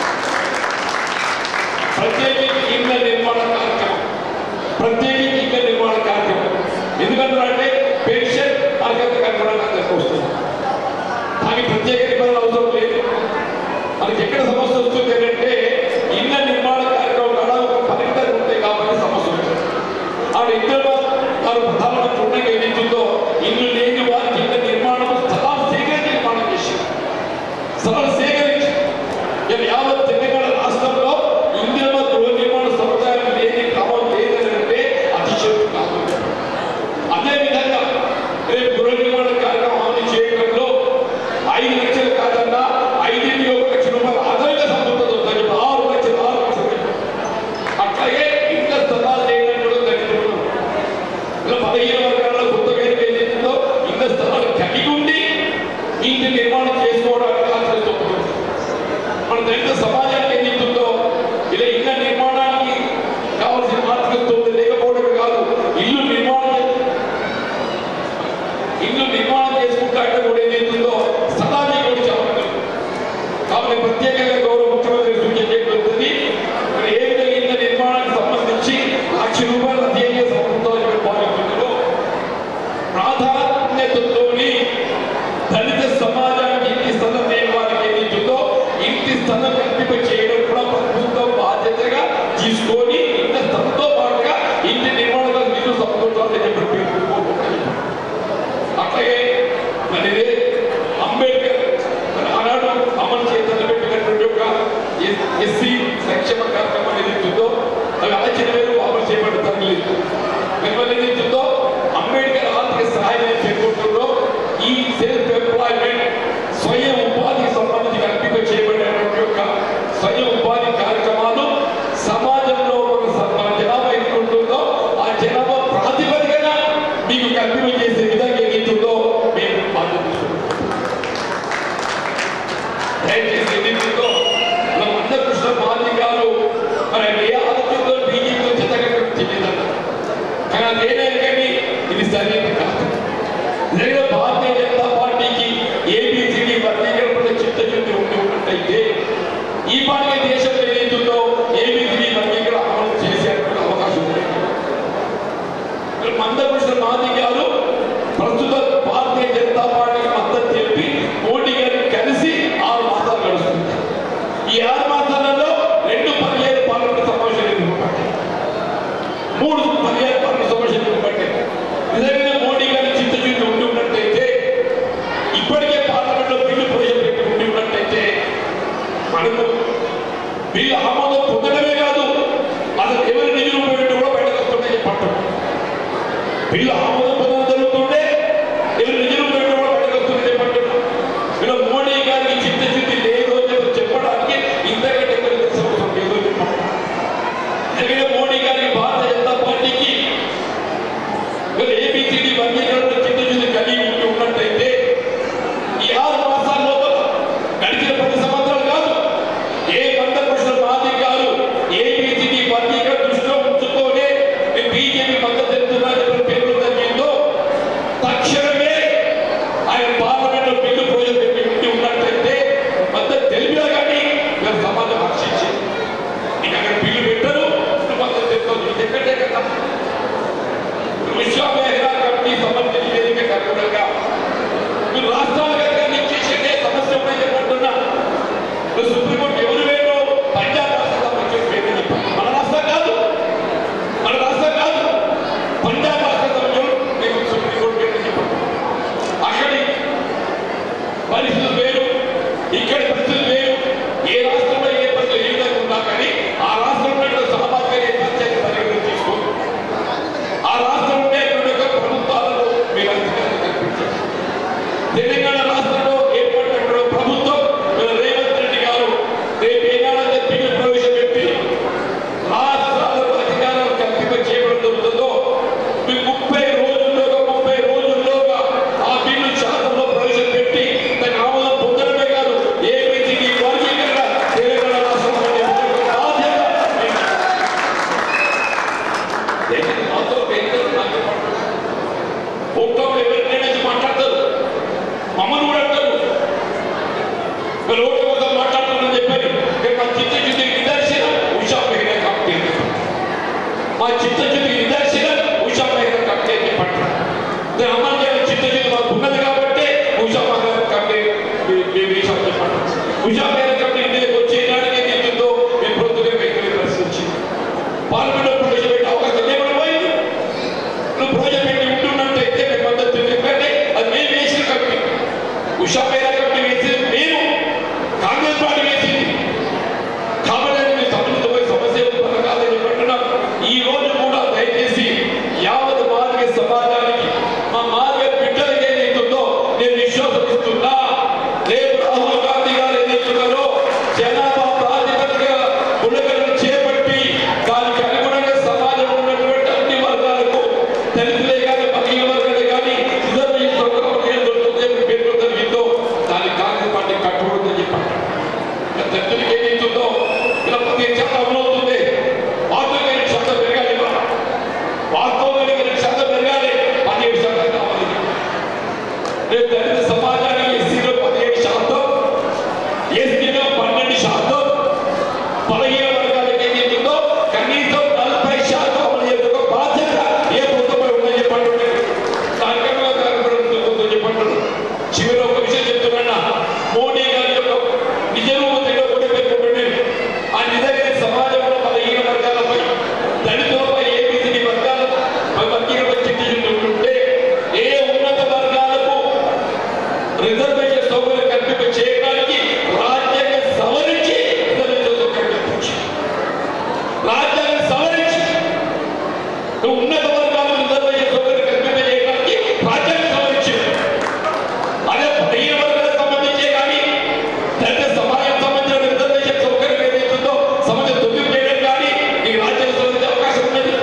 ప్రత్యేకించి ఇళ్ల నిర్మాణ కార్యక్రమం ప్రత్యేకించి ఇళ్ల నిర్మాణ కార్యక్రమం ఎందుకంటే పెన్షన్ అర్హత కనుగొనడానికి అందరికీ వస్తుంది. దానికి ప్రత్యేక నిబంధనలు అవసరం లేదు. మనకి ఎక్కడ సమస్య వస్తుంది అంటే ఇళ్ల నిర్మాణ కార్యక్రమం కూడా ఒక పరిమితం ఉంటాయి కాబట్టి సమస్య ఉంటుంది. ఆడ ఇద్దరు వారు ప్రధానమంత్రి ఉండగా ఏదైతుందో ఇల్లు లేని వారికి ఇళ్ల నిర్మాణం స్థలాలు సేకరించి నిర్మాణం చేశారు. స్థలాలు సేకరించి ఇలా యావత్ తెలంగాణ రాష్ట్రంలో ఇందిరమ్మ గృహ నిర్మాణ సముదాయం లేని క్రమం లేదని అంటే అతిశయోక్తి కాదు. అదేవిధంగా రేపు గృహ నిర్మాణ కార్యక్రమం అమలు చేయడంలో ఐదు లక్షలు కాదన్నా ఐదింటికి ఒక లక్ష రూపాయలు అదనంగా సంతృప్తి అవుతుంది. ఆరు లక్షలు ఆరు లక్షలు అట్లాగే ఇంకా స్థలాలు లేని కూడా దళితులు ఇలా పదిహేను వర్గాల్లో కొత్తగా ఏదైతుందో ఇంకా స్థలాలు కలిగి ఉండి ఇంటి నిర్మాణం చేసుకోవడానికి ఆశ్రయిస్తుంది. మన దళిత సమాజానికి ఏదైతుందో ఇలా ఇళ్ళ నిర్మాణానికి కావాల్సిన ఆర్థిక స్తోమత లేకపోవడమే కాదు ఇల్లు నిర్మాణం ఇల్లు నిర్మాణం చేసుకుంటే కూడా ఏదైతుందో స్థలాన్ని కూడా చెప్పగలరు. కాబట్టి ప్రత్యేకంగా గౌరవ ముఖ్యమంత్రి సూచన చేయబడుతుంది. ఏ విధంగా ఇళ్ల నిర్మాణానికి సంబంధించి లక్ష రూపాయల అధ్యయన సంబంధాలు భావిస్తున్నారు. ప్రాధాన్యతతోని దళిత సమాజానికి ఇంటి స్థలం లేని వారికి ఏదైతుందో ఇంటి స్థలం కల్పింప చేయడం కూడా ప్రభుత్వం బాధ్యతగా తీసుకొని ఇంటి స్థలంతో పాటుగా ఇంటి నిర్మాణాలకు నిధులు సమకూర్చాలని చెప్పి అట్లాగే మరి అంబేద్కర్ ఆనాడు అమలు చేయాలని పెట్టినటువంటి ఒక ఎస్సీ సంక్షేమ కార్యక్రమం ఏదైతుందో అవి ఆలోచన వేరు అమలు చేయబడతాం లేదు. మిమ్మల్ని ఏదైతుందో అంబేద్కర్ ఆర్థిక సహాయం చేకూరుతుందో ఈ సెల్ఫ్ ఎంప్లాయ్మెంట్ స్వయం ఉపాధికి సంబంధించి కల్పింప చేయబడినటువంటి యొక్క స్వయం ఉపాధి కార్యక్రమాలు సమాజంలో మన జనాభా ఎన్నుకుంటుందో ఆ జనాభా ప్రాతిపదికన మీకు కల్పింప చేసే విధంగా ఏదైతుందో మేము బాధ్యత దయచేసి ఏదైతుందో మన మందకృష్ణ మాదిగ గారు మరి ఏ ఆలోచనతో బీజేపీలో చెత్తగట్టిందంట. కానీ అదేనైనా కానీ ఇది సరైనది కాదు. నిజంగా భారతీయ జనతా పార్టీకి ఏబిసిడి వర్గీకరణ చిత్తశుద్ధి ఉండి ఉన్నట్టయితే ఈ పార్టీ దేశంలో ఏదైతుందో ఏబిసిడి వర్గీకరణ అమలు చేసేటువంటి అవకాశం ఉంది. మందకృష్ణ మాదిగ గారు ప్రస్తుత భారతీయ జనతా పార్టీకి మద్దతు తెలిపి మోడీ గారిని కలిసి ఆరు మాసాలు గడుస్తుంది. ఈ ఆరు మాసాలలో రెండు పదిహేను పార్లమెంట్ సమావేశాలు పట్టాయి, మూడు పదిహేను పార్లమెంట్ సమావేశాలు పట్టాయి. నిజంగా మోడీ గారి చిత్తశుద్ధి ఉండి ఉన్నట్టయితే ఇప్పటికే పార్లమెంట్ లో బిల్లు ప్రవేశపెట్టి ఉండి ఉన్నట్టయితే మనకు బిల్లు ఆమోదం పొందడమే కాదు అసలు ఎవరి నిధులు ఉపయోగించి కూడా బయటకు వస్తుందని చెప్పంటారు. బిల్లు ఆమోదం పొందడం జరుగుతుంటే ఎవరి నిధులు ఉపయోగించి కూడా బయటకు వస్తుందని చెప్పంటున్నారు. ఇలా మోడీ గారికి చిత్తశుద్ధి లేదు అని చెప్పడానికి ఇంతకంటే అవసరం లేదు చెప్పండి. ఎందుకంటే మోడీ గారికి భారతీయ జనతా పార్టీకి ఏబిసిడి వర్గీకరణ చిత్తశుద్ధి కలిగి ఉండి ఉన్నట్టయితే ఈ ఆరు మాసాల లోపల గడిచిన పది సంవత్సరాలు కాదు ఏ మందకృష్ణ మాదిగ గారు అనుగుణంగా మీరు రాష్ట్రాలకు కనుక చేసేదే సమస్య ఉందని చెప్పంటున్నా. సుప్రీంకోర్టు ఎవరు వేరు? పంజాబ్ రాష్ట్రంలో మంచి పేరు చెప్పారు. మన రాష్ట్రం కాదు, మన రాష్ట్రం కాదు, పంజాబ్ రాష్ట్రంలో మేము సుప్రీంకోర్టు పేరు చెప్పారు. అక్కడి పరిస్థితులు వేరు, ఇక్కడి పరిస్థితులు వేరు. ఏ రాష్ట్రంలో ఏ పరిస్థితులు ఏ విధంగా ఉన్నా కానీ ఆ రాష్ట్రంలో సామాజిక నేపథ్యాన్ని పరిగణన తీసుకోండి. ఆ రాష్ట్రం ఉండేటువంటి ప్రభుత్వాలను మీరు అధికారులు కల్పించారు. తెలంగాణ రాష్ట్రంలో ఏర్పడినటువంటి ప్రభుత్వం రేవంత్ రెడ్డి గారు రేపు ఏనాడైతే బిల్లు ప్రవేశపెట్టి రాష్ట్రాలకు అధికారాలు కల్పింప చేయడం జరుగుతుందో మీ ముప్పై రోజుల్లోగా ముప్పై రోజుల్లోగా ఆ బిల్లు శాసనంలో ప్రవేశపెట్టి దాని ఆమోదం పొందడమే కాదు ఏపీసీకి వర్గీకరణ తెలంగాణ రాష్ట్రంలో బాధ్యత ఒక్కొక్కరు ఎవరికైనా మాట్లాడతారు, మమ్మల్ని కూడా అంటారు ఓట్ల కోసం మాట్లాడుతున్నారని చెప్పారు. మా చిత్తశుద్ధికి నిదర్శన ఉషా మెహ్రా కమిటీ, మా చిత్తశుద్ధికి నిదర్శన ఉషా మెహ్రా కమిటీ అని చెప్పండి. దాన్ని అమలు చేయాలి చిత్తశుద్ధి మాకు ఉన్నది కాబట్టి ఉషా మెహ్రా కమిటీ చెప్పండి. ఉషా మెహ్రా కమిటీ ఇంటికి వచ్చే నాటికి ఏదైతుందో మీ ప్రభుత్వం వ్యక్తులు పరిస్థితి పార్లమెంట్లో ప్రవేశపెట్టే అవకాశం లేకుండా పోయింది. నువ్వు ప్రవేశపెట్టి ఉంటున్నట్టయితే మేము మద్దతు ఎందుకంటే అది మేము వేసిన కమిటీ. ఉషా మెహ్రా కమిటీ వేసింది మేము, కాంగ్రెస్ పార్టీ వేసింది కాబట్టి మీరు సమస్య సమస్య కాదని చెప్పంటున్నాను. ఈ రోజు కూడా దయచేసి యావత్ మార్గ సమాజానికి మా మార్గ బిడ్డలకి ఏదైతుందో నేను విశ్వాసమిస్తున్నా. రేపు రాహుల్ గాంధీ గారు ఏదైతున్నారో జనాభా ప్రాతిపదిక పునరుద్ధరణ చేపట్టి దానికి అనుగుణంగా సమాజంలో ఉన్నటువంటి అన్ని వర్గాలకు దళితులే కానీ బలహీన వర్గాలే కానీ రిజర్వేషన్ పేరు జరిగిందో దానికి కాంగ్రెస్ పార్టీ కట్టుబడుతుందని చెప్పండి. దళితులకి ఏదైతుందో ఇలా పదిహేను శాతం అమలవుతుంది. వాస్తవంగా రెండు శాతం పెరగాలి, వాస్తవంగా రెండు శాతం పెరగాలి, పదిహేడు శాతం కావాలి. రేపు దళిత సమాజానికి ఎస్సీలో పదిహేడు శాతం, ఎస్టీలో పన్నెండు శాతం, బలహీన వర్గాలకు ఏదైతుందో కనీసం నలభై శాతం అమలు చేసే బాధ్యత ఏ ప్రభుత్వంపై ఉందని చెప్పండి. దానికన్నా కార్యక్రమం చెప్పండి. చివరి ఒక విషయం చెప్తున్నా, మోడీ గారి యొక్క నిజ రూపంలో కూడా పెట్టుకుంటుండే ఆ నిజంగా సమాజంలో బలహీన వర్గాలపై దళితులపై ఏబీసీ వర్గాలపై వర్గీకరణ చిట్టింటుంటే ఏ ఉన్నత వర్గాలకు రిజర్వేషన్ సౌకర్యం కల్పింప చేయడానికి రాజ్యాంగ సవరించి రిజర్వేషన్ సౌకర్యం కల్పించి రాజ్యాంగ సవరించి నువ్వు ఉన్నత వర్గాలకు రిజర్వేషన్ సౌకర్యం కల్పింప చేయడానికి రాజ్యాంగ సవరించి అదే బలహీన వర్గాలకు సంబంధించే కానీ దళిత సమాజం సంబంధించిన రిజర్వేషన్ సౌకర్యం ఏదైతుందో సమాజం తొలగి చేయడం కానీ ఈ రాజ్యాంగ సవరించే అవకాశం ఉన్నది,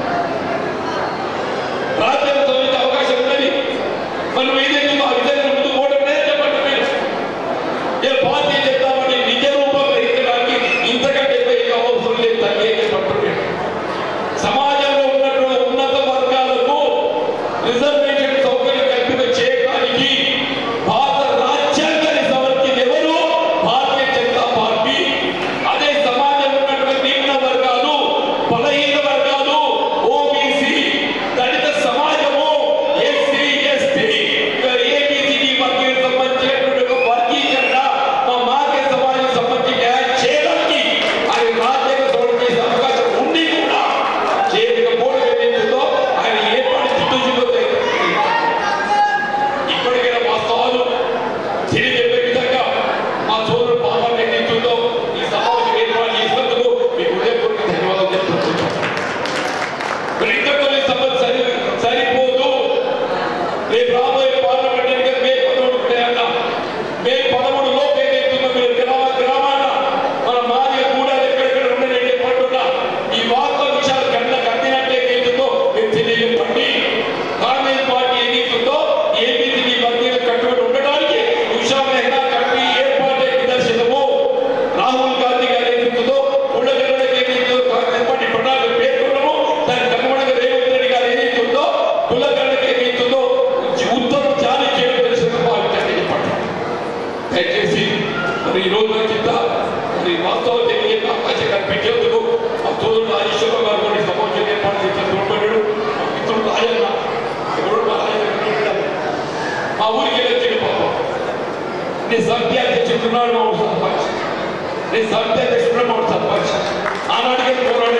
రాజ్యాంగ సవరించే అవకాశం ఉన్నది. మనం ఏదైతుందో ఆ విధంగా ముందు పోవడం లేదు చెప్పండి. మీరు ఏ పార్టీ చెప్తామని నిజ రూపం గ్రహించడానికి ఇంతకంటే ఎక్కువ అవసరం లేదు తగ్గే చెప్పండి. సమాజంలో ఉన్నటువంటి ఉన్నత వర్గాలకు రిజర్వేషన్ సౌకర్యం కల్పింప చేయడానికి భారత రాజ్యాంగాన్ని సవరించింది ఎవరు? భారతీయ జనతా పార్టీ. అదే సమాజంలో ఉన్నటువంటి నిమ్న వర్గాలు, బలహీన వర్గాలు, ఓబీసీ, దళిత సమాజము, ఎస్సీ, ఎస్టీ, ఏబీసీ వర్గీకరణ సంబంధించినటువంటి ఒక వర్గీకరణ మా మార్కెట్ సమాజం సంబంధించి న్యాయం చేయడానికి ఆయన రాజ్యాంగ సవరణ చేసే అవకాశం ఉండి కూడా చేయకపోవడం ఏదైతుందో ఆయన ఏర్పాటు చిత్తశుద్ధితో ఇప్పటికైనా వాస్తవాలు తెలియజెప్పే విధంగా మా సోదరుడు పాపం ఏదైతుందో ఈ సమావేశం ఏర్పాటు చేసినందుకు మీకు హృదయపూర్వక ధన్యవాదాలు చెప్తున్నాను. ఇంతతో సమస్య సరి సరిపోదు. రేపు రాబోయే పార్లమెంట్ ఎన్నికలు మే పదమూడు ఉంటాయన్నా. మే పదమూడు లోపు ఏదైతుందో మీరు గ్రామ గ్రామాన మన మాదిగ కూడా ఎక్కడెక్కడ ఉండని చెప్పంటున్నా ఈ వాస్తవ విషయాలు కళ్ళకు అందినట్టు ఏదైతుందో మీరు తెలియజెప్పండి. కాంగ్రెస్ పార్టీ ఏదైతుందో ఏబీసీ వర్గీకరణ కట్టుబడి ఉండడానికి ఉషా మెహ్రా కమిటీ ఏర్పాటే నిదర్శనము. రాహుల్ గాంధీ గారు ఏదైతుందో కులగణనకి ఏదైతుందో కాంగ్రెస్ పార్టీ ప్రణాళిక పేర్కొనము. దానికి అనుగుణంగా రేవంత్ రెడ్డి గారు ఏదైతుందో కులగణనకి ఏదైతుందో ఉత్తర నేను సమితి అధ్యక్షుడున్నాడు మా ఊరు సర్పంచ్, నేను సమితి అధ్యక్షుడు మా ఊరు సర్పంచ్. ఆనాటికే పోరాడు